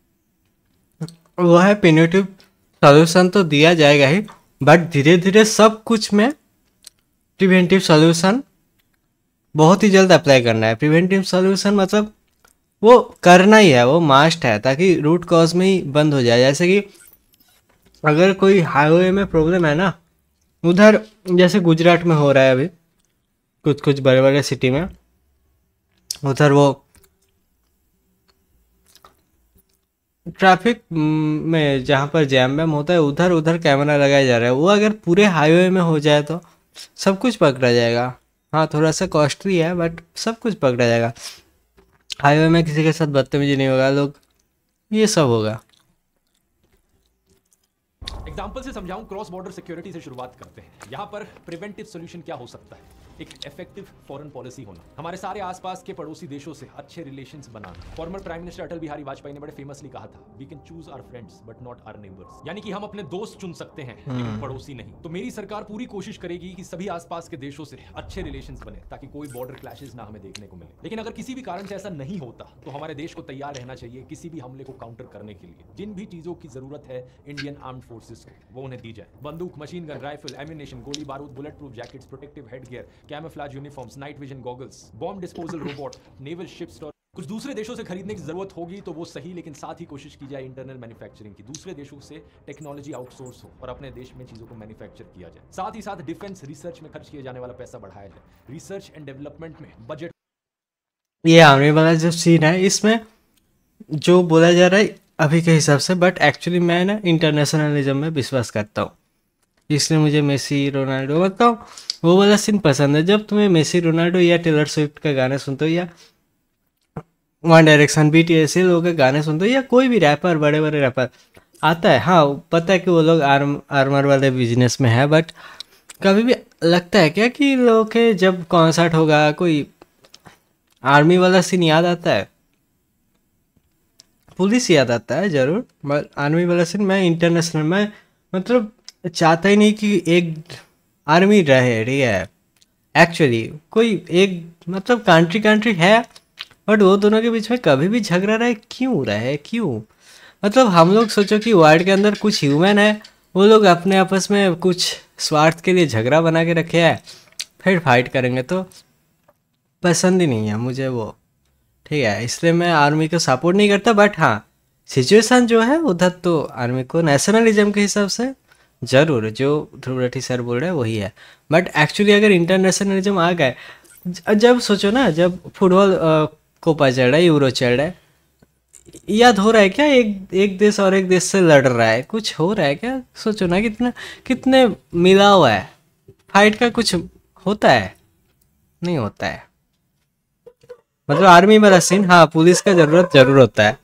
वो है प्यूनिटिव सॉल्यूशन तो दिया जाएगा ही, बट धीरे धीरे सब कुछ में प्रिवेंटिव सॉल्यूशन बहुत ही जल्द अप्लाई करना है। प्रिवेंटिव सॉल्यूशन मतलब वो करना ही है, वो मास्ट है, ताकि रूट कॉज में ही बंद हो जाए। जैसे कि अगर कोई हाईवे में प्रॉब्लम है ना, उधर जैसे गुजरात में हो रहा है अभी कुछ कुछ बड़े बड़े सिटी में, उधर वो ट्रैफिक में जहाँ पर जैम वैम होता है उधर उधर कैमरा लगाया जा रहा है। वो अगर पूरे हाईवे में हो जाए तो सब कुछ पकड़ा जाएगा। हाँ थोड़ा सा कॉस्टली है बट सब कुछ पकड़ा जाएगा। हाईवे में किसी के साथ बदतमीजी नहीं होगा, लोग ये सब होगा। एग्जाम्पल से समझाऊं, क्रॉस बॉर्डर सिक्योरिटी से शुरुआत करते हैं। यहाँ पर प्रिवेंटिव सोल्यूशन क्या हो सकता है? एक इफेक्टिव फॉरेन पॉलिसी होना, हमारे सारे आसपास के पड़ोसी देशों से अच्छे रिलेशंस बनाना। Former prime minister Atal Bihari Vajpayee ने बड़े फेमसली कहा था, we can choose our friends but not our neighbours, यानी कि हम अपने दोस्त चुन सकते हैं लेकिन पड़ोसी नहीं। तो मेरी सरकार पूरी कोशिश करेगी कि सभी आसपास के देशों से अच्छे रिलेशंस बने ताकि कोई बॉर्डर क्लैशेस ना हमें देखने को मिले। लेकिन अगर किसी भी कारण से ऐसा नहीं होता तो हमारे देश को तैयार रहना चाहिए किसी भी हमले को काउंटर करने के लिए। जिन भी चीजों की जरूरत है इंडियन आर्म्ड फोर्सेस को, वो उन्हें दी जाए। बंदूक, मशीन गन, राइफल, एम्यूनेशन, गोली बारूद, bullet proof jackets, protective headgear, camouflage uniforms, night vision goggles, bomb disposal robot, naval ships और कुछ दूसरे देशों से खरीदने की जरूरत होगी तो वो सही, लेकिन साथ ही कोशिश की जाए इंटरनल मैन्युफैक्चरिंग की, दूसरे देशों से टेक्नोलॉजी आउटसोर्स हो और अपने देश में चीजों को मैन्युफैक्चर किया जाए। साथ ही साथ डिफेंस रिसर्च में खर्च किए जाने वाला पैसा बढ़ाया जाए। रिसर्च एंड डेवलपमेंट में बजट, ये आने वाला जो सीन है इसमें जो बोला जा रहा है अभी के हिसाब से, बट एक्चुअली मैं ना इंटरनेशनलिज्म में विश्वास करता हूँ, इसलिए मुझे मेसी रोनाल्डो मतलब वो वाला सीन पसंद है। जब तुम्हें मेसी रोनाल्डो या टेलर स्विफ्ट का गाने सुनते हो या वन डायरेक्शन BTS लोगों के गाने सुनते हो या कोई भी रैपर, बड़े बड़े रैपर आता है, हाँ पता है कि वो लोग आर्मर वाले बिजनेस में है, बट कभी भी लगता है क्या कि लोगों के जब कॉन्सर्ट होगा कोई आर्मी वाला सीन याद आता है? पुलिस याद आता है जरूर, बट आर्मी वाला सीन मैं इंटरनेशनल में मतलब चाहता ही नहीं कि एक आर्मी रहे, ठीक है। एक्चुअली कोई एक मतलब कंट्री है, बट वो दोनों के बीच में कभी भी झगड़ा रहे, क्यों रहे, क्यों? मतलब हम लोग सोचो कि वर्ल्ड के अंदर कुछ ह्यूमन है, वो लोग अपने आपस में कुछ स्वार्थ के लिए झगड़ा बना के रखे है, फिर फाइट करेंगे, तो पसंद ही नहीं है मुझे वो, ठीक है। इसलिए मैं आर्मी को सपोर्ट नहीं करता, बट हाँ सिचुएशन जो है उधर तो आर्मी को नेशनलिज्म के हिसाब से जरूर जो ध्रुव राठी सर बोल रहे हैं वही है। बट एक्चुअली अगर इंटरनेशनलिज्म आ गए, जब सोचो ना, जब फुटबॉल कोपा चल रहा है, यूरो चल रहा है, याद हो रहा है क्या एक देश और एक देश से लड़ रहा है, कुछ हो रहा है क्या? सोचो ना कितने मिला हुआ है, फाइट का कुछ होता है? नहीं होता है। मतलब आर्मी वाला सीन, हाँ पुलिस का जरूरत जरूर होता है,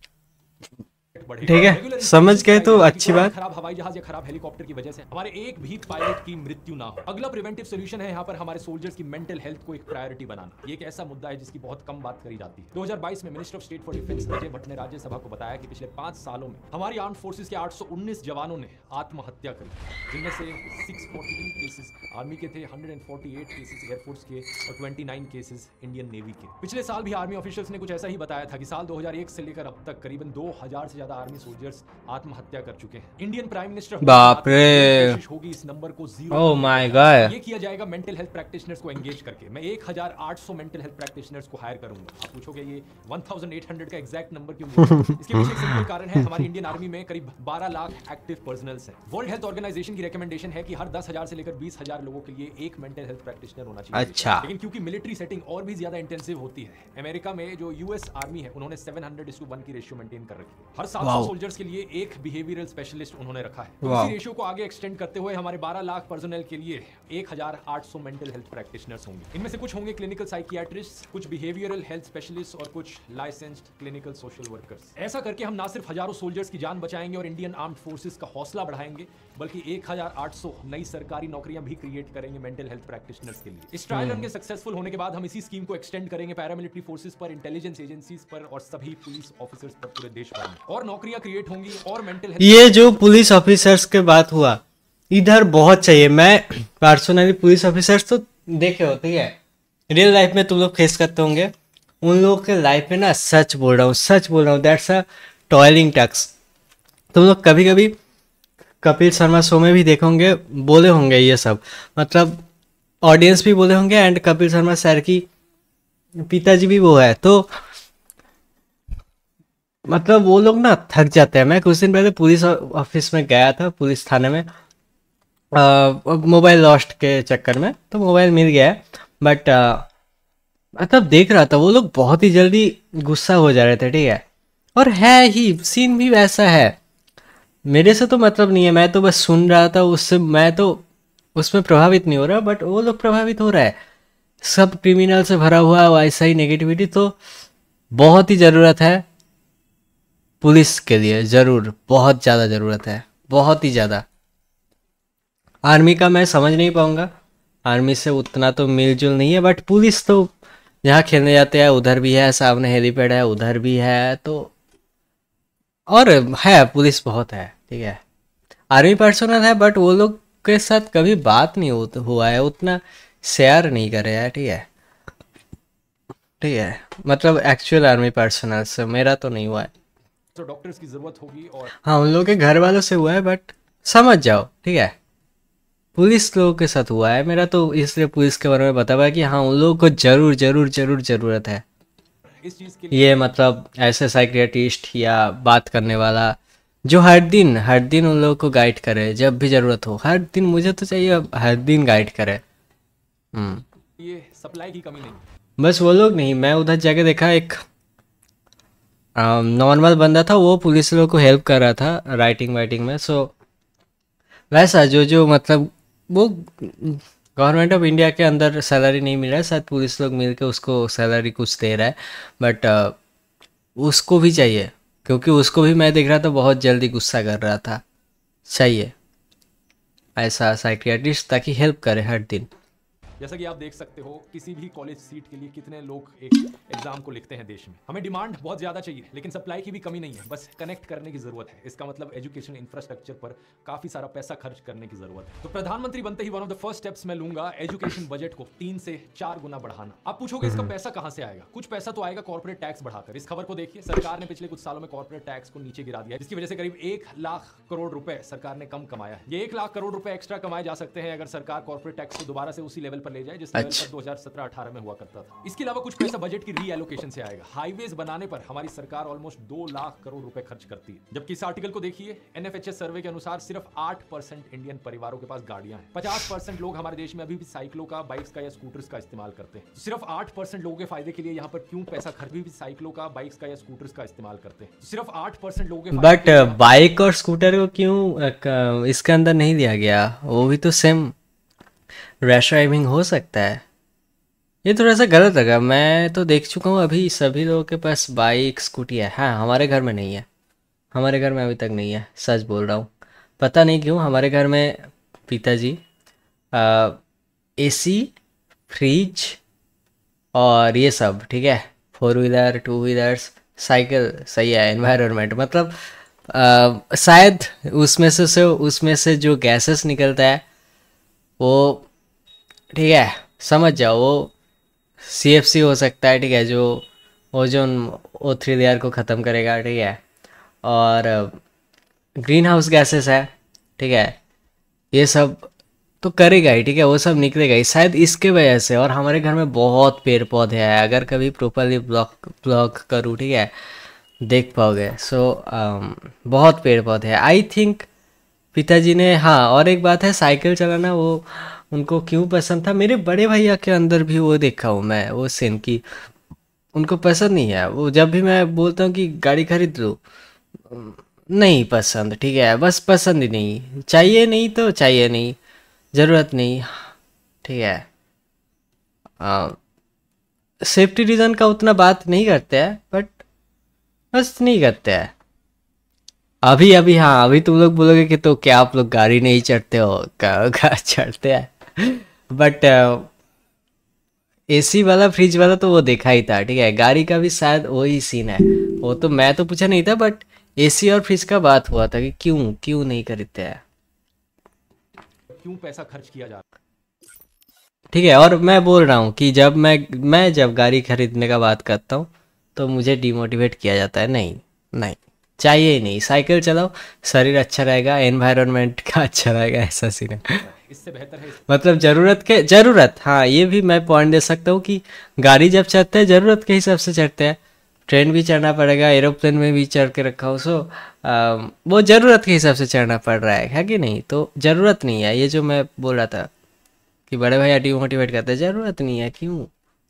ठीक है, समझ गए तो अच्छी बात। खराब हवाई जहाज या खराब हेलीकॉप्टर की वजह से हमारे एक भी पायलट की मृत्यु ना हो। अगला प्रिवेंटिव सॉल्यूशन है यहाँ पर हमारे सोल्जर्स की मेंटल हेल्थ को एक प्रायोरिटी बनाना। ये एक ऐसा मुद्दा है जिसकी बहुत कम बात करी जाती है। 2022 में minister of state for defence Ajay Bhatt ने राज्यसभा को बताया कि पिछले 5 सालों में हमारी आर्म्ड फोर्सेस के 819 जवानों ने आत्महत्या करी, जिनमें से 642 केसेस आर्मी के थे, 148 केसेस एयरफोर्स के और 29 केसेस इंडियन नेवी के। पिछले साल भी आर्मी ऑफिशियल्स ने कुछ ऐसा ही बताया था कि साल 2001 से लेकर अब तक करीबन 2000 से ज्यादा आर्मी सोल्जर्स आत्महत्या कर चुके हैं। इंडियन प्राइम मिनिस्टर बाप रे, कोशिश होगी इस नंबर को 0। Oh my God. ये किया जाएगा मेंटल हेल्थ प्रैक्टिशनर्स को एंगेज करके। मैं 1800 मेंटल हेल्थ प्रैक्टिशनर्स को हायर करूंगा। आप पूछोगे ये 1800 का एग्जैक्ट नंबर क्यों बोला? इसके पीछे एक सिंपल कारण है, हमारी इंडियन आर्मी में करीब 12 लाख एक्टिव पर्सनल्स हैं। वर्ल्ड हेल्थ ऑर्गेनाइजेशन की रिकमेंडेशन है कि हर 10,000 से लेकर 20,000 लोगों के लिए एक मेंटल हेल्थ प्रैक्टिशनर होना चाहिए। अच्छा। लेकिन क्योंकि मिलिट्री सेटिंग और भी ज्यादा इंटेंसिव होती है, अमेरिका में जो यूएस आर्मी है उन्होंने 700:1 की रेशियो मेंटेन कर रखी है। हर 700 सोल्जर्स के लिए एक बिहेवियरल स्पेशलिस्ट उन्होंने रखा है। तो इसी रेशियो को आगे एक्सटेंड करते हुए हमारे 12 लाख पर्सनल के लिए 1800 मेंटल हेल्थ प्रैक्टिशनर्स होंगे। इनमें से कुछ होंगे क्लिनिकल साइकियाट्रिस्ट, कुछ बिहेवियरल हेल्थ स्पेशलिस्ट और कुछ लाइसेंस्ड क्लिनिकल सोशल वर्कर्स। ऐसा करके हम ना सिर्फ हजारों सोल्जर्स की जान बचाएंगे और इंडियन आर्म्ड फोर्सेस का हौसला बढ़ाएंगे, बल्कि 1800 नई सरकारी नौकरियां भी क्रिएट करेंगे मेंटल हेल्थ प्रैक्टिशनर्स के लिए। इस ट्रायल रन के सक्सेसफुल होने के बाद हम इसी स्कीम को एक्सटेंड करेंगे पैरामिलिट्री फोर्सेस पर, इंटेलिजेंस एजेंसीज पर और सभी पुलिस ऑफिसर्स पर पूरे देश भर में। और नौकरियां क्रिएट होंगी और मेंटल हेल्थ। ये जो पुलिस ऑफिसर्स के बात हुआ इधर बहुत चाहिए। मैं पर्सनली पुलिस ऑफिसर्स तो देखे होते ही है, रियल लाइफ में तुम लोग फेस करते होंगे। उन लोगों के लाइफ में ना, सच बोल रहा हूँ, दैट्स अ टॉयलिंग टैक्स। तुम लोग कभी कभी कपिल शर्मा शो में भी देखोगे, बोले होंगे ये सब, मतलब ऑडियंस भी बोले होंगे एंड कपिल शर्मा सर की पिताजी भी वो है, तो मतलब वो लोग ना थक जाते हैं। मैं कुछ दिन पहले पुलिस ऑफिस में गया था, पुलिस थाने में, मोबाइल लॉस्ट के चक्कर में, तो मोबाइल मिल गया, बट मतलब देख रहा था वो लोग बहुत ही जल्दी गुस्सा हो जा रहे थे, ठीक है। और है ही, सीन भी वैसा है। मेरे से तो मतलब नहीं है, मैं तो बस सुन रहा था, उससे मैं तो उसमें प्रभावित नहीं हो रहा, बट वो लोग प्रभावित हो रहा है। सब क्रिमिनल से भरा हुआ वैसा ही नेगेटिविटी, तो बहुत ही ज़रूरत है पुलिस के लिए, ज़रूर बहुत ज़्यादा ज़रूरत है, बहुत ही ज़्यादा। आर्मी का मैं समझ नहीं पाऊँगा, आर्मी से उतना तो मिलजुल नहीं है, बट पुलिस तो जहाँ खेलने जाते हैं उधर भी है, सामने हेलीपैड है उधर भी है, तो और है पुलिस बहुत है, ठीक है। आर्मी पर्सनल है बट वो लोग के साथ कभी बात नहीं हुआ है, उतना शेयर नहीं करे है, ठीक है, ठीक है। मतलब एक्चुअल आर्मी पर्सनल से मेरा तो नहीं हुआ है। तो डॉक्टर्स की जरूरत होगी और हाँ उन लोगों के घर वालों से हुआ है, बट समझ जाओ, ठीक है। पुलिस लोगों के साथ हुआ है मेरा, तो इसलिए पुलिस के बारे में बता हुआ है कि हाँ उन लोगों को जरूर जरूर जरूर ज़रूरत है इस चीज के लिए ये, मतलब ऐसे साइकियाट्रिस्ट या बात करने वाला जो हर दिन उन लोगों को गाइड करे जब भी ज़रूरत हो। हर दिन मुझे तो चाहिए हर दिन गाइड करे। ये सप्लाई की कमी नहीं है। बस वो लोग नहीं, मैं उधर जाके देखा एक नॉर्मल बंदा था, वो पुलिस लोगों को हेल्प कर रहा था राइटिंग वाइटिंग में। सो वैसा जो मतलब वो गवर्नमेंट ऑफ इंडिया के अंदर सैलरी नहीं मिल रहा है, शायद पुलिस लोग मिल के उसको सैलरी कुछ दे रहा है, बट उसको भी चाहिए, क्योंकि उसको भी मैं देख रहा था बहुत जल्दी गुस्सा कर रहा था। चाहिए ऐसा साइकियाट्रिस्ट ताकि हेल्प करे हर दिन। जैसा कि आप देख सकते हो किसी भी कॉलेज सीट के लिए कितने लोग एक एग्जाम को लिखते हैं देश में। हमें डिमांड बहुत ज्यादा चाहिए लेकिन सप्लाई की भी कमी नहीं है, बस कनेक्ट करने की जरूरत है। इसका मतलब एजुकेशन इंफ्रास्ट्रक्चर पर काफी सारा पैसा खर्च करने की जरूरत है। तो प्रधानमंत्री बनते ही one of the first steps मैं लूंगा एजुकेशन बजट को 3 से 4 गुना बढ़ाना। आप पूछोगे इसका पैसा कहां से आएगा? कुछ पैसा तो आएगा कॉर्पोरेट टैक्स बढ़ाकर। इस खबर को देखिए, सरकार ने पिछले कुछ सालों में कॉर्पोरेट टैक्स को नीचे गिरा दिया, जिसकी वजह से करीब 1 लाख करोड़ रुपए सरकार ने कम कमाया। ये 1 लाख करोड़ रुपए एक्स्ट्रा कमाए जा सकते हैं अगर सरकार कॉर्पोरेट टैक्स को दोबारा से उसी लेवल पर ले जाए जिस लेवल 2017-18 में हुआ करता था। इसके अलावा कुछ पैसा बजट की रीएलोकेशन से आएगा। हाईवेज बनाने पर हमारी सरकार ऑलमोस्ट 2 लाख करोड़ रुपए खर्च करती है, जबकि इस आर्टिकल को देखिए, एनएफएचएस सर्वे के अनुसार सिर्फ 8% इंडियन परिवारों के पास गाड़ियां हैं। 50% लोग हमारे देश में अभी भी साइकिलों का, बाइक्स का या स्कूटर्स का इस्तेमाल करते हैं। सिर्फ 8% लोगों के फायदे के लिए यहाँ पर क्यों पैसा खर्च, भी साइकिलों का, बाइक्स का या स्कूटर्स का इस्तेमाल करते हैं। सिर्फ 8% लोगों के बट बाइक और स्कूटर को क्यों इसके अंदर नहीं दिया गया? वो भी तो सेम रैश ड्राइविंग हो सकता है। ये थोड़ा सा गलत लगा। मैं तो देख चुका हूँ अभी सभी लोगों के पास बाइक स्कूटी है। हाँ हमारे घर में नहीं है, हमारे घर में अभी तक नहीं है, सच बोल रहा हूँ। पता नहीं क्यों हमारे घर में पिताजी एसी, फ्रिज और ये सब, ठीक है, 4 व्हीलर 2 व्हीलर्स, साइकिल, सही है। एनवायरनमेंट मतलब शायद उसमें से जो गैसेस निकलता है वो, ठीक है, समझ जाओ, वो CFC हो सकता है, ठीक है, जो ओजोन O3 लेयर को ख़त्म करेगा, ठीक है, और ग्रीन हाउस गैसेस है, ठीक है, ये सब तो करेगा ही, ठीक है, वो सब निकलेगा ही शायद इसके वजह से। और हमारे घर में बहुत पेड़ पौधे हैं, अगर कभी प्रॉपरली ब्लॉक करूँ, ठीक है, देख पाओगे। सो बहुत पेड़ पौधे हैं आई थिंक पिताजी ने। हाँ और एक बात है, साइकिल चलाना वो उनको क्यों पसंद था, मेरे बड़े भैया के अंदर भी वो देखा हूँ मैं, वो सेम की उनको पसंद नहीं है। वो जब भी मैं बोलता हूँ कि गाड़ी खरीद लो, नहीं पसंद, ठीक है, बस पसंद ही नहीं, चाहिए नहीं तो चाहिए नहीं, ज़रूरत नहीं, ठीक है। सेफ्टी रीज़न का उतना बात नहीं करते हैं, बट बस नहीं करते हैं। अभी हाँ अभी तुम लोग बोलोगे कि तो क्या आप लोग गाड़ी नहीं चढ़ते हो, चढ़ते हैं, बट एसी वाला फ्रिज वाला तो वो देखा ही था, ठीक है। गाड़ी का भी शायद वही सीन है, वो तो मैं तो पूछा नहीं था, बट एसी और फ्रिज का बात हुआ था कि क्यों नहीं खरीदते हैं, क्यों पैसा खर्च किया जा रहा है, ठीक है। और मैं बोल रहा हूँ कि जब मैं जब गाड़ी खरीदने का बात करता हूँ तो मुझे डिमोटिवेट किया जाता है, नहीं चाहिए ही नहीं, साइकिल चलाओ, शरीर अच्छा रहेगा, एनवायरनमेंट का अच्छा रहेगा, ऐसा सीन है। इससे बेहतर है मतलब ज़रूरत, हाँ ये भी मैं पॉइंट दे सकता हूँ कि गाड़ी जब चढ़ते हैं ज़रूरत के हिसाब से चढ़ते हैं। ट्रेन भी चढ़ना पड़ेगा, एरोप्लेन में भी चढ़ के रखा हो, सो वो ज़रूरत के हिसाब से चढ़ना पड़ रहा है कि नहीं? तो ज़रूरत नहीं है, ये जो मैं बोल रहा था कि बड़े भैया डिमोटिवेट करते हैं, ज़रूरत नहीं है, क्यों?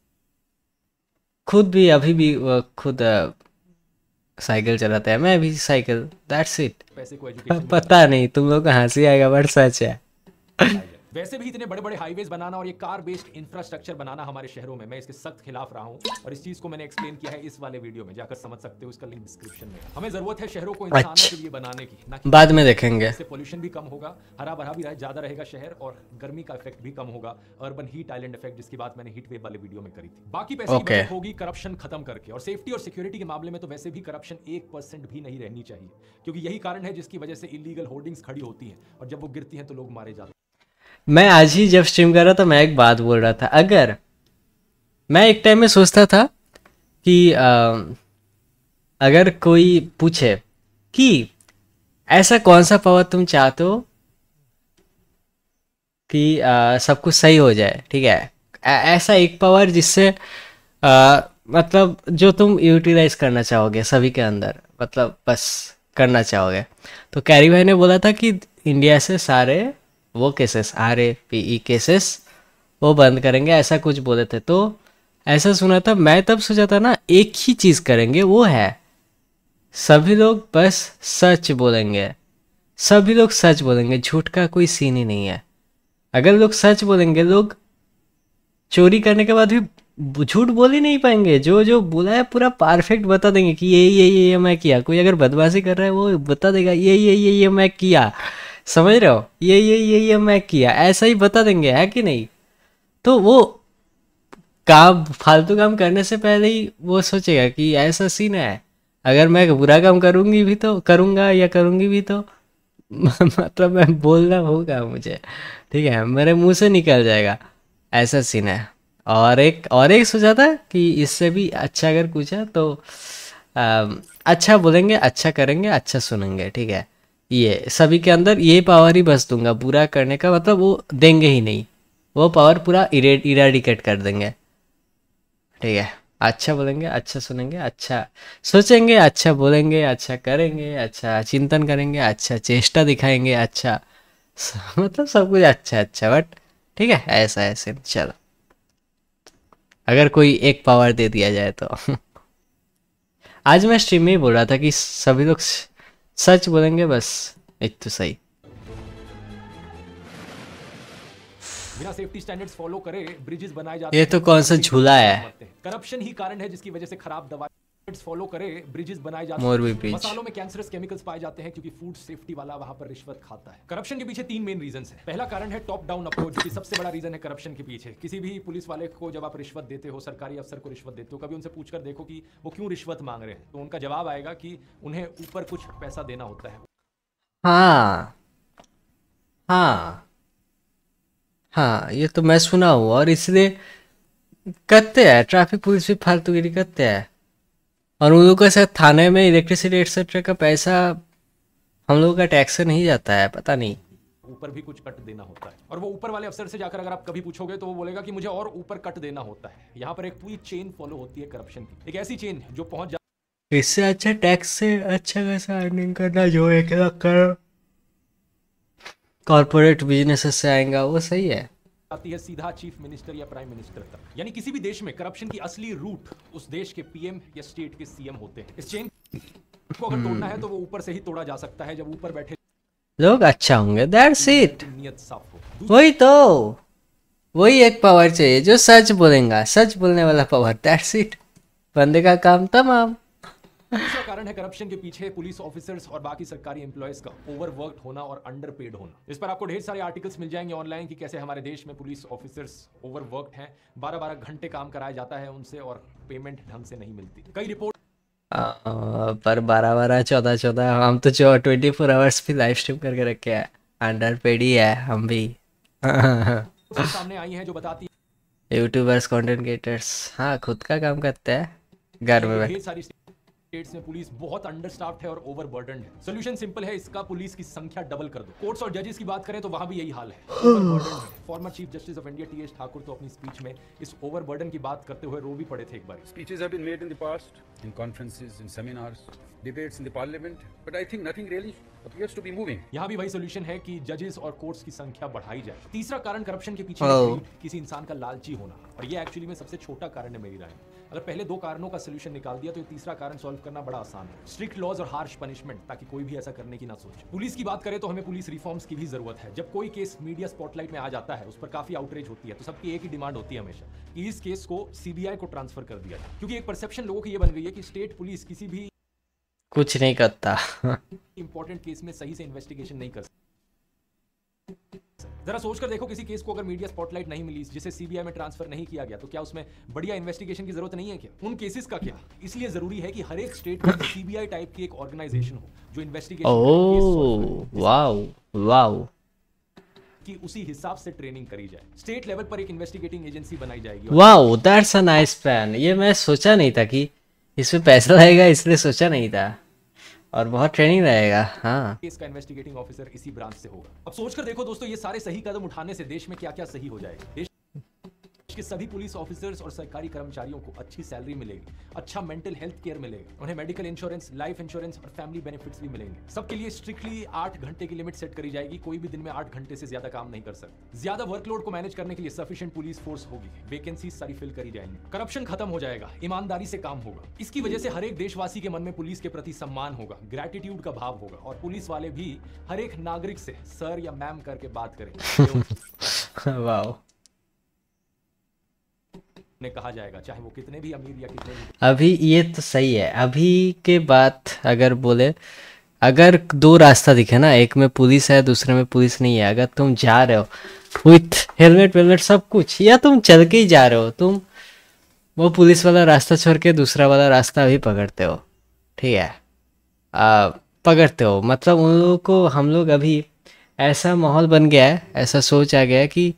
खुद भी अभी भी खुद साइकिल चलाते हैं, मैं भी साइकिल, दैट्स इट। पैसे को एजुकेशन पता नहीं तुम लोग को हंसी आएगा, बट सच है। वैसे भी इतने बड़े बड़े हाईवेज बनाना और ये कार बेस्ड इंफ्रास्ट्रक्चर बनाना हमारे शहरों में, मैं इसके सख्त खिलाफ रहा हूँ और इस चीज को मैंने एक्सप्लेन किया है इस वाले वीडियो में, जाकर समझ सकते हो, इसका लिंक डिस्क्रिप्शन में। हमें जरूरत है शहरों को इंसानों के लिए बनाने की, ना कि बाद में देखेंगे। इससे पोल्यूशन भी कम होगा, हरा भरा भी ज्यादा रहेगा शहर, और गर्मी का इफेक्ट भी कम होगा, अर्बन हीट आइलैंड इफेक्ट, जिसकी बात मैंने हीट वेव वाले वीडियो में करी थी। बाकी पैसे की बचत होगी करप्शन खत्म करके, और सेफ्टी और सिक्योरिटी के मामले में तो वैसे भी करप्शन 1% भी नहीं रहनी चाहिए, क्योंकि यही कारण है जिसकी वजह से इलीगल होर्डिंग्स खड़ी होती हैं और जब वो गिरती हैं तो लोग मारे जाते हैं। मैं आज ही जब स्ट्रीम कर रहा था, मैं एक बात बोल रहा था, अगर मैं एक टाइम में सोचता था कि अगर कोई पूछे कि ऐसा कौन सा पावर तुम चाहते हो कि सब कुछ सही हो जाए, ठीक है, ऐसा एक पावर जिससे मतलब जो तुम यूटिलाइज करना चाहोगे सभी के अंदर, मतलब बस करना चाहोगे, तो कैरी भाई ने बोला था कि इंडिया से सारे वो केसेस RAPE केसेस वो बंद करेंगे, ऐसा कुछ बोले थे। तो ऐसा सुना था, मैं तब सोचा था ना एक ही चीज़ करेंगे, वो है सभी लोग बस सच बोलेंगे, सभी लोग सच बोलेंगे, झूठ का कोई सीन ही नहीं है। अगर लोग सच बोलेंगे, लोग चोरी करने के बाद भी झूठ बोल ही नहीं पाएंगे, जो जो बोला है पूरा परफेक्ट बता देंगे कि ये मैं किया। कोई अगर बदमाशी कर रहा है वो बता देगा ये मैं किया, समझ रहे हो, ये मैं किया, ऐसा ही बता देंगे, है कि नहीं। तो वो काम, फालतू काम करने से पहले ही वो सोचेगा कि ऐसा सीन है, अगर मैं बुरा काम करूंगी भी तो करूंगा या करूंगी भी तो मतलब मैं बोलना होगा मुझे, ठीक है, मेरे मुंह से निकल जाएगा, ऐसा सीन है। और एक सोचा था कि इससे भी अच्छा अगर पूछा तो अच्छा बोलेंगे, अच्छा करेंगे, अच्छा सुनेंगे, ठीक है, ये सभी के अंदर ये पावर ही बस दूंगा, बुरा करने का मतलब वो देंगे ही नहीं, वो पावर पूरा इरेडिकेट कर देंगे, ठीक है। अच्छा बोलेंगे, अच्छा सुनेंगे, अच्छा सोचेंगे, अच्छा बोलेंगे, अच्छा करेंगे, अच्छा चिंतन करेंगे, अच्छा चेष्टा दिखाएंगे, अच्छा मतलब सब कुछ अच्छा बट ठीक है, ऐसा ऐसे चलो, अगर कोई एक पावर दे दिया जाए तो आज मैं स्ट्रीम में ही बोल रहा था कि सभी लोग सच बोलेंगे, बस एक तो सही। बिना सेफ्टी स्टैंडर्ड्स फॉलो करे ब्रिजेस बनाए जाते ये हैं, तो कौन सा झूला है, करप्शन ही कारण है जिसकी वजह से खराब दवाई फॉलो करे ब्रिजेस बनाए जाते मोरबी हैं, ब्रिज। मसालों में कैंसरस केमिकल्स पाए जाते हैं क्योंकि फूड सेफ्टी वाला वहां पर रिश्वत खाता है। करप्शन के पीछे 3 मेन रीजंस हैं। पहला कारण है टॉप डाउन अप्रोच, जो कि सबसे बड़ा रीजन है करप्शन के पीछे। किसी भी पुलिस वाले को जब आप रिश्वत देते हो, सरकारी अफसर को रिश्वत देते हो, कभी उनसे पूछकर देखो कि वो क्यों रिश्वत मांग रहे हैं, तो उनका जवाब आएगा कि उन्हें ऊपर कुछ पैसा देना होता है। हाँ, ये तो मैं सुना हूँ, और इसलिए करते हैं, ट्रैफिक पुलिस भी फालतूगिरी करते हैं, और उन लोगों के साथ थाने में इलेक्ट्रिसिटी एक्सेट्रा का पैसा हम लोगों का टैक्स से नहीं जाता है, पता नहीं, ऊपर भी कुछ कट देना होता है। और वो ऊपर वाले अफसर से जाकर अगर आप कभी पूछोगे तो वो बोलेगा कि मुझे और ऊपर कट देना होता है। यहाँ पर एक पूरी चेन फॉलो होती है करप्शन की, एक ऐसी चेन जो पहुंच इससे अच्छा टैक्स से अच्छा खासा अर्निंग करना, जो 1 लाख करोड़ कॉर्पोरेट बिजनेसेस से आएगा, वो सही है। आती है सीधा चीफ मिनिस्टर या प्राइम मिनिस्टर तक। यानी किसी भी देश में करप्शन की असली रूट उस देश के पीएम या स्टेट के सीएम होते हैं। इस चेन को अगर तोड़ना है तो वो ऊपर से ही तोड़ा जा सकता है, जब ऊपर बैठे लोग अच्छा होंगे, दैट्स इट। नियत साफ हो। वही तो, वही एक पावर चाहिए जो सच बोलेगा, सच बोलने वाला पावर, दैट्स इट, बंदे का काम तमाम। दूसरा कारण है करप्शन के पीछे पुलिस ऑफिसर्स और बाकी सरकारी एम्प्लॉयज का ओवरवर्क्ड होना और अंडरपेड होना। इस पर आपको ढेर सारे आर्टिकल्स मिल जाएंगे ऑनलाइन कि कैसे हमारे देश में पुलिस ऑफिसर्स ओवरवर्क्ड हैं, 12-12 घंटे काम कराया जाता है उनसे और पेमेंट ढंग से नहीं मिलती। कई रिपोर्ट पर 12-12 14-14 हम तो 24 आवर्स भी लाइव स्ट्रीम करके रखे हैं, अंडरपेड ही है हम भी सामने आई हैं जो बताती है यूट्यूबर्स, कंटेंट क्रिएटर्स, हाँ खुद का काम करते हैं घर में ढेर सारी स्टेट्स में पुलिस बहुत अंडरस्टाफ्ड है और ओवरबर्डन्ड है। सॉल्यूशन सिंपल है, इसका पुलिस की संख्या डबल कर दो। कोर्ट्स और जजेस की बात करें तो वहां भी यही हाल है, ओवरबर्डन्ड है। Former chief justice of India T S Thakur तो अपनी स्पीच में इस ओवरबर्डन की बात करते हुए रो भी पड़े थे एक बार। Speeches have been made in the past, in conferences, in seminars, debates in the parliament, but I think nothing really appears to be moving. यहाँ भी वही सोल्यूशन है कि जजेस और कोर्ट्स की संख्या बढ़ाई जाए। तीसरा कारण करप्शन के पीछे Oh. किसी इंसान का लालची होना, और ये एक्चुअली में सबसे छोटा कारण है मेरी राय में। अगर पहले दो कारणों का सोल्यूशन निकाल दिया तो ये तीसरा कारण सॉल्व करना बड़ा आसान है। स्ट्रिक्ट लॉज और हार्श पनिशमेंट, ताकि कोई भी ऐसा करने की ना सोचे। पुलिस की बात करें तो हमें पुलिस रिफॉर्म्स की भी जरूरत है। जब कोई केस मीडिया स्पॉटलाइट में आ जाता है, उस पर काफी आउटरीच होती है, तो सबकी एक ही डिमांड होती है हमेशा कि इस केस को सीबीआई को ट्रांसफर कर दिया जाए, क्योंकि एक परसेप्शन लोगों की ये बन गई है कि स्टेट पुलिस किसी भी कुछ नहीं करता। इंपॉर्टेंट केस में सही से इन्वेस्टिगेशन नहीं कर सकती। जरा सोचकर देखो, किसी केस को अगर मीडिया स्पॉटलाइट नहीं मिली, जिसे सीबीआई में ट्रांसफर नहीं किया गया, तो क्या उसमें बढ़िया इन्वेस्टिगेशन की जरूरत नहीं है क्या? उन केसेस का क्या? इसलिए जरूरी है कि हर एक स्टेट में सीबीआई टाइप की एक ऑर्गेनाइजेशन हो जो इन्वेस्टिगेशन ओह वाओ वाओ। की उसी हिसाब से ट्रेनिंग करी जाए। स्टेट लेवल पर एक इन्वेस्टिगेटिंग एजेंसी बनाई जाएगी। Wow that's a nice plan. ये मैं सोचा नहीं था कि इसमें पैसा लगेगा, इसलिए सोचा नहीं था, और बहुत ट्रेनिंग रहेगा। हाँ, केस का इन्वेस्टिगेटिंग ऑफिसर इसी ब्रांच से होगा। अब सोचकर देखो दोस्तों, ये सारे सही कदम उठाने से देश में क्या क्या सही हो जाएगा। देश के सभी पुलिस ऑफिसर्स और सरकारी कर्मचारियों को अच्छी सैलरी मिलेगी, अच्छा मेंटल हेल्थ केयर मिलेगा, उन्हें मेडिकल इंश्योरेंस, लाइफ इंश्योरेंस और फैमिली बेनिफिट्स भी मिलेंगे। सबके लिए स्ट्रिक्टली 8 घंटे की लिमिट सेट करी जाएगी। कोई भी दिन में 8 घंटे से ज्यादा काम नहीं कर सकता। ज्यादा वर्कलोड को मैनेज करने के लिए सफिशिएंट पुलिस फोर्स होगी। वैकेंसी सारी फिल करी जाएंगी। करप्शन खत्म हो जाएगा, ईमानदारी से काम होगा। इसकी वजह से हर एक देशवासी के मन में पुलिस के प्रति सम्मान होगा, ग्रेटिट्यूड का भाव होगा, और पुलिस वाले भी हर एक नागरिक से सर या मैम करके बात करेंगे। वाओ। ने कहा जाएगा, चाहे वो कितने भी अमीर या कितने भी। अभी ये तो सही है। अभी के बात अगर बोले, अगर दो रास्ता दिखे ना, एक में पुलिस है, दूसरे में पुलिस नहीं है, अगर तुम जा रहे हो विथ हेलमेट वेलमेट सब कुछ, या तुम चल के ही जा रहे हो, तुम वो पुलिस वाला रास्ता छोड़ के दूसरा वाला रास्ता भी पकड़ते हो, ठीक है, पकड़ते हो, मतलब उन लोगों को, हम लोग अभी ऐसा माहौल बन गया है, ऐसा सोच आ गया है कि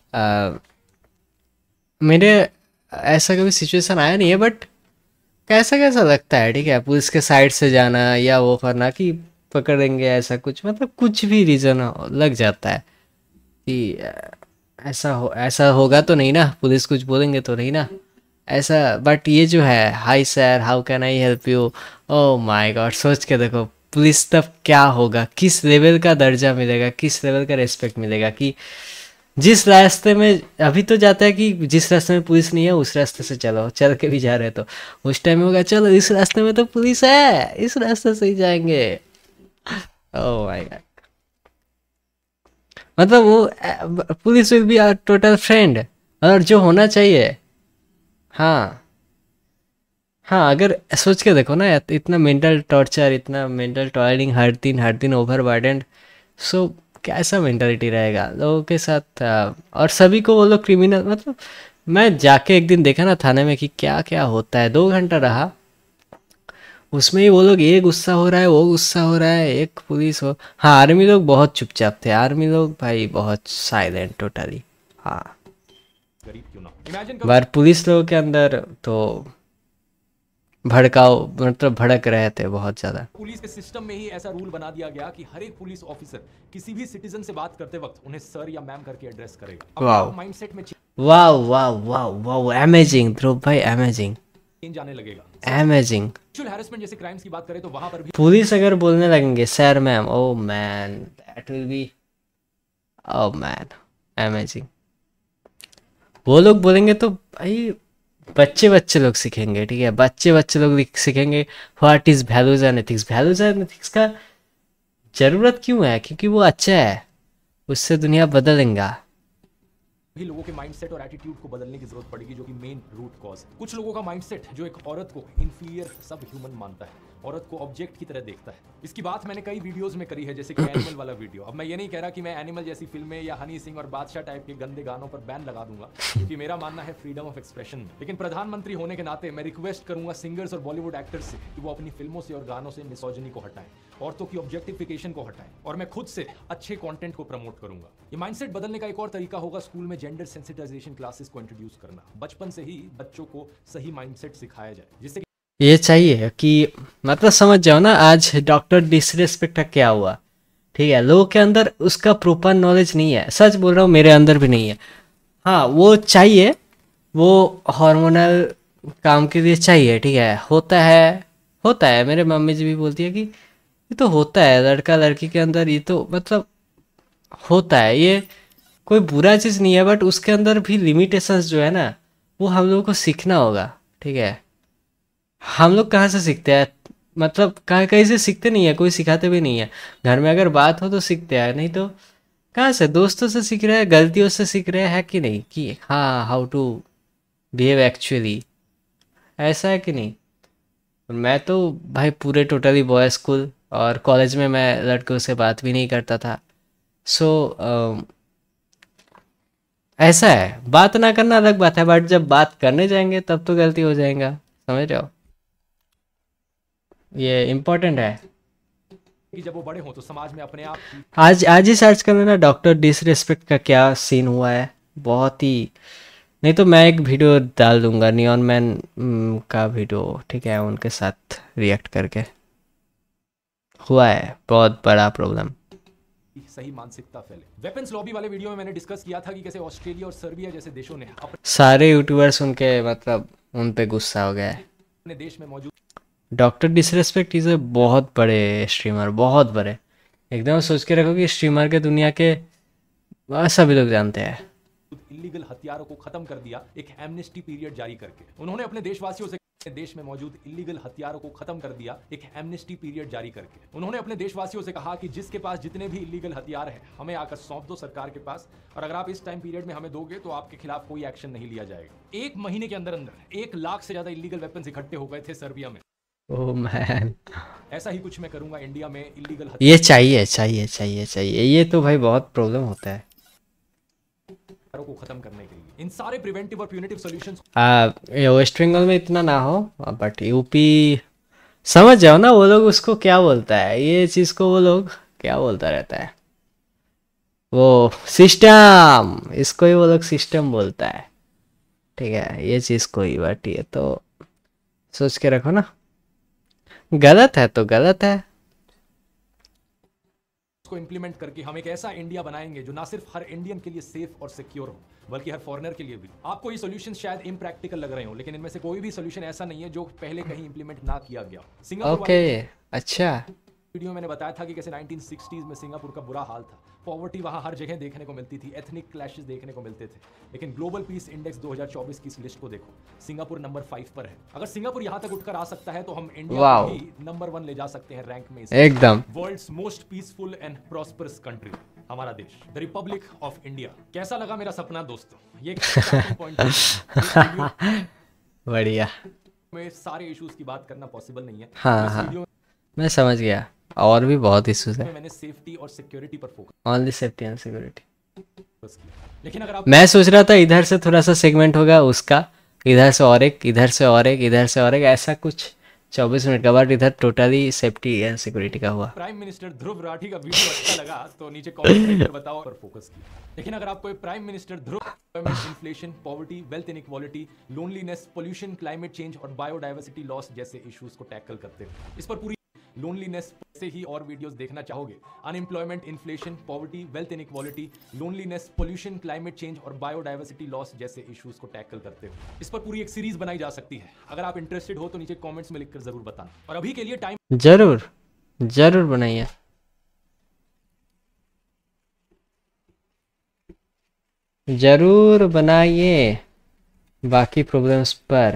मेरे ऐसा कभी सिचुएशन आया नहीं है, बट कैसा कैसा लगता है, ठीक है, पुलिस के साइड से जाना या वो करना कि पकड़ेंगे, ऐसा कुछ, मतलब कुछ भी रीज़न लग जाता है कि ऐसा होगा तो नहीं ना, पुलिस कुछ बोलेंगे तो नहीं ना, ऐसा। बट ये जो है, hi sir, how can I help you, oh my God, सोच के देखो पुलिस तब क्या होगा, किस लेवल का दर्जा मिलेगा, किस लेवल का रिस्पेक्ट मिलेगा कि जिस रास्ते में अभी तो जाता है कि जिस रास्ते में पुलिस नहीं है उस रास्ते से चलो, चल के भी जा रहे तो उस टाइम होगा चलो इस रास्ते में तो पुलिस है, इस रास्ते से ही जाएंगे। ओह माय गॉड, मतलब वो police will be our total friend, और जो होना चाहिए। हाँ हाँ, अगर सोच के देखो ना, इतना मेंटल टॉर्चर, इतना मेंटल टॉयलिंग, हर दिन ओवर बर्डन, सो कैसा मेंटालिटी रहेगा लोगों के साथ, और सभी को वो लोग क्रिमिनल, मतलब मैं जाके एक दिन देखा ना थाने में कि क्या क्या होता है। 2 घंटा रहा, उसमें ही वो लोग, ये गुस्सा हो रहा है, वो गुस्सा हो रहा है, एक पुलिस हो। हाँ, आर्मी लोग बहुत चुपचाप थे, आर्मी लोग भाई बहुत साइलेंट टोटली। हाँ, गरीब क्यों ना। इमेजिन करो, बार पुलिस लोगों के अंदर तो भड़काओ, मतलब भड़क रहे थे बहुत ज़्यादा। पुलिस के सिस्टम में ही ऐसा रूल बना दिया गया कि हर एक पुलिस ऑफिसर किसी भी सिटीजन से बात करते वक्त उन्हें सर या मैम करके एड्रेस करेगा। वाओ। माइंडसेट में wow wow wow wow, amazing Dhruv भाई, अमेजिंग चेंज आने लगेगा। अमेजिंग। सेक्सुअल हैरेसमेंट जैसे क्राइम्स की बात करें तो वहां पर भी पुलिस अगर बोलने लगेंगे sir ma'am, oh man, that will be, oh man, amazing. वो लोग बोलेंगे तो भाई बच्चे लोग सीखेंगे, ठीक है, बच्चे लोग सीखेंगे what is values and ethics. Values and ethics का जरूरत क्यों है, क्योंकि वो अच्छा है, उससे दुनिया बदलेगा। भी लोगों के माइंडसेट और एटीट्यूड को बदलने की जरूरत पड़ेगी, जो कि मेन रूट कॉज है। कुछ लोगों का माइंडसेट जो एक औरत को इंफीरियर सब ह्यूमन मानता है, औरत को ऑब्जेक्ट की तरह देखता है। इसकी बात मैंने कई वीडियोस में करी है, जैसे कि एनिमल वाला वीडियो। अब मैं ये नहीं कह रहा कि मैं एनिमल जैसी फिल्में या हनी सिंह और बादशाह टाइप के गंदे गानों पर बैन लगा दूंगा, क्योंकि मेरा मानना है फ्रीडम ऑफ एक्सप्रेशन में। लेकिन प्रधानमंत्री होने के नाते मैं रिक्वेस्ट करूंगा सिंगर्स और बॉलीवुड एक्टर्स से कि वो अपनी फिल्मों से और गानों से मिसोजिनी को हटाएं, औरतों की ऑब्जेक्टिफिकेशन को हटाएं, और मैं खुद से अच्छे कंटेंट को प्रमोट करूंगा। ये माइंडसेट बदलने का एक और तरीका होगा स्कूल में जेंडर सेंसिटाइजेशन क्लासेस को इंट्रोड्यूस करना। बचपन से ही बच्चों को सही माइंडसेट सिखाया जाए, जिससे ये चाहिए कि मतलब समझ जाओ ना, आज डॉक्टर डिसरेस्पेक्ट का क्या हुआ, ठीक है, लोगों के अंदर उसका प्रॉपर नॉलेज नहीं है। सच बोल रहा हूँ, मेरे अंदर भी नहीं है। हाँ, वो चाहिए, वो हार्मोनल काम के लिए चाहिए, ठीक है, होता है। मेरे मम्मी जी भी बोलती है कि ये तो होता है लड़का लड़की के अंदर, ये तो मतलब होता है, ये कोई बुरा चीज़ नहीं है, बट उसके अंदर भी लिमिटेशंस जो है ना वो हम लोगों को सीखना होगा, ठीक है। हम लोग कहाँ से सीखते हैं, मतलब कहीं कहीं से सीखते नहीं है, कोई सिखाते भी नहीं है। घर में अगर बात हो तो सीखते हैं, नहीं तो कहाँ से, दोस्तों से सीख रहे हैं, गलतियों से सीख रहे हैं कि नहीं, कि हाँ हाउ टू बिहेव एक्चुअली, ऐसा है कि नहीं। मैं तो भाई पूरे टोटली बॉय स्कूल, और कॉलेज में मैं लड़कों से बात भी नहीं करता था। सो ऐसा है, बात ना करना अलग बात है, बट जब बात करने जाएंगे तब तो गलती हो जाएगा, समझ रहे हो, ये इम्पोर्टेंट है। कि जब वो बड़े हों तो समाज में अपने आप की आज ही सर्च कर लेना डॉक्टर डिसरिस्पेक्ट का क्या सीन हुआ है, बहुत ही, नहीं तो मैं एक वीडियो डाल दूंगा नियॉन मैन का वीडियो, ठीक है, उनके साथ रिएक्ट करके, हुआ है बहुत बड़ा प्रॉब्लम। सही मानसिकता फैले। वेपन्स लॉबी वाले वीडियो में मैंने डिस्कस किया था कि कैसे ऑस्ट्रेलिया और सर्बिया जैसे देशों ने सारे यूट्यूबर्स उनके मतलब उन पे गुस्सा हो गया है। अपने देश में मौजूद डॉक्टर डिसरिस्पेक्ट इज बहुत बड़े स्ट्रीमर, बहुत बड़े, एकदम सोच के रखो कि स्ट्रीमर के दुनिया के सभी लोग जानते हैं। इलीगल हथियारों को खत्म कर दिया एक एमनेस्टी पीरियड जारी करके। उन्होंने अपने देशवासियों से देश में मौजूद इलीगल हथियारों को खत्म कर दिया एक एमनेस्टी पीरियड जारी करके। उन्होंने अपने देशवासियों से कहा कि जिसके पास जितने भी इलीगल हथियार हैं हमें आकर सौंप दो सरकार के पास, और अगर आप इस टाइम पीरियड में हमें दोगे तो आपके खिलाफ कोई एक्शन नहीं लिया जाएगा। एक महीने के अंदर अंदर 1 लाख से ज्यादा इलीगल वेपन्स इकट्ठे हो गए थे सर्बिया में। ओह मैन, ऐसा ही कुछ मैं करूंगा इंडिया में इलीगल ये चाहिए चाहिए चाहिए चाहिए, ये तो भाई बहुत प्रॉब्लम होता है। हथियारों को खत्म करने के लिए इन सारे प्रिवेंटिव और प्यूनिटिव सॉल्यूशंस ये वेस्ट बंगाल में इतना ना हो, बट यूपी समझ जाओ ना, वो लोग उसको क्या बोलता है, ये चीज़ को वो लोग क्या बोलता रहता है, वो सिस्टम, इसको ही वो लोग सिस्टम बोलता है, ठीक है, ये चीज़ को ही, बट ये तो सोच के रखो ना, गलत है तो गलत है। को इंप्लीमेंट करके हम एक ऐसा इंडिया बनाएंगे जो ना सिर्फ हर इंडियन के लिए सेफ और सिक्योर हो बल्कि हर फॉरेनर के लिए भी। आपको ये सॉल्यूशन शायद इम्प्रैक्टिकल लग रहे हो, लेकिन इनमें से कोई भी सॉल्यूशन ऐसा नहीं है जो पहले कहीं इंप्लीमेंट ना किया गया। सिंगापुर ओके, अच्छा, वीडियो मैंने बताया था कि कैसे 1960s में सिंगापुर का बुरा हाल था, पॉवर्टी वहां हर जगह देखने को मिलती थी, एथनिक क्लैशेस देखने को मिलते थे। लेकिन ग्लोबल पीस इंडेक्स 2024 की इस लिस्ट को देखो, सिंगापुर नंबर 5 पर है। अगर सिंगापुर यहां तक उठकर आ सकता है तो हम इंडिया को भी नंबर 1 ले जा सकते हैं रैंक में। एकदम world's most peaceful and prosperous country, हमारा देश, द रिपब्लिक ऑफ इंडिया। कैसा लगा मेरा सपना दोस्तों? ये पॉइंट बढ़िया, में सारे इश्यूज की बात करना पॉसिबल नहीं है। हाँ इस हाँ वीडियो मैं समझ गया, और भी बहुत इश्यूज में है, मैंने सेफ्टी और सिक्योरिटी पर only safety and security. Focus किया। लेकिन अगर आप मैं सोच रहा था इधर से थोड़ा सा सेगमेंट होगा उसका, इधर से और एक, इधर से और एक, इधर से और एक, ऐसा कुछ 24 मिनट का, बट इधर टोटली सेफ्टी एंड सिक्योरिटी का हुआ। प्राइम मिनिस्टर ध्रुव राठी का वीडियो अच्छा लगा तो नीचे कमेंट करके बताओ और फोकस किया। लेकिन अगर आपको prime minister Dhruv inflation, poverty, wealth inequality, loneliness, pollution, climate change और बायोडाइवर्सिटी लॉस जैसे इश्यूज को टैकल करते हो, इस पर पूरी लोनलीनेस से ही और वीडियोस देखना चाहोगे, unemployment, inflation, poverty, wealth inequality, loneliness, pollution, climate change और बायोडाइवर्सिटी लॉस जैसे इश्यूज को टैकल करते हो, इस पर पूरी एक सीरीज बनाई जा सकती है। अगर आप इंटरेस्टेड हो तो नीचे कमेंट्स में लिखकर जरूर बताना। और अभी के लिए टाइम जरूर जरूर बनाइए, जरूर बनाइए बाकी प्रॉब्लम्स पर।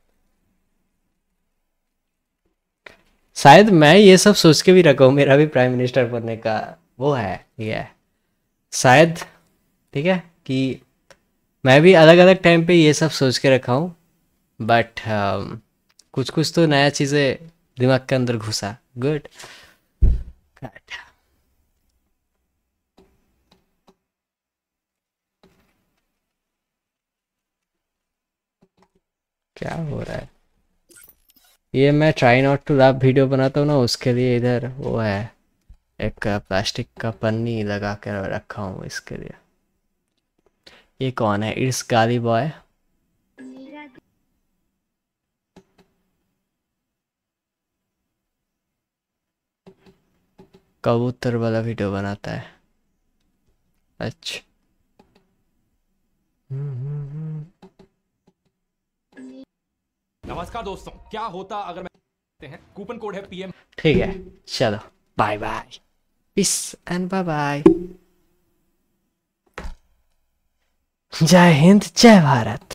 शायद मैं ये सब सोच के भी रखा हूँ, मेरा भी प्राइम मिनिस्टर बनने का वो है, ये है शायद, ठीक है, कि मैं भी अलग अलग टाइम पे ये सब सोच के रखा हूँ, बट कुछ कुछ तो नया चीज़ें दिमाग के अंदर घुसा। गुड, क्या हो रहा है, ये मैं try not to laugh video बनाता हूँ ना, उसके लिए इधर वो है, एक प्लास्टिक का पन्नी लगा कर रखा हूँ इसके लिए। ये कौन है? इट्स गाली बॉय। कबूतर वाला वीडियो बनाता है, अच्छा। नमस्कार दोस्तों, क्या होता अगर मैं हैं कूपन कोड है PM। ठीक है, चलो bye bye, peace and bye bye. जय हिंद, जय भारत।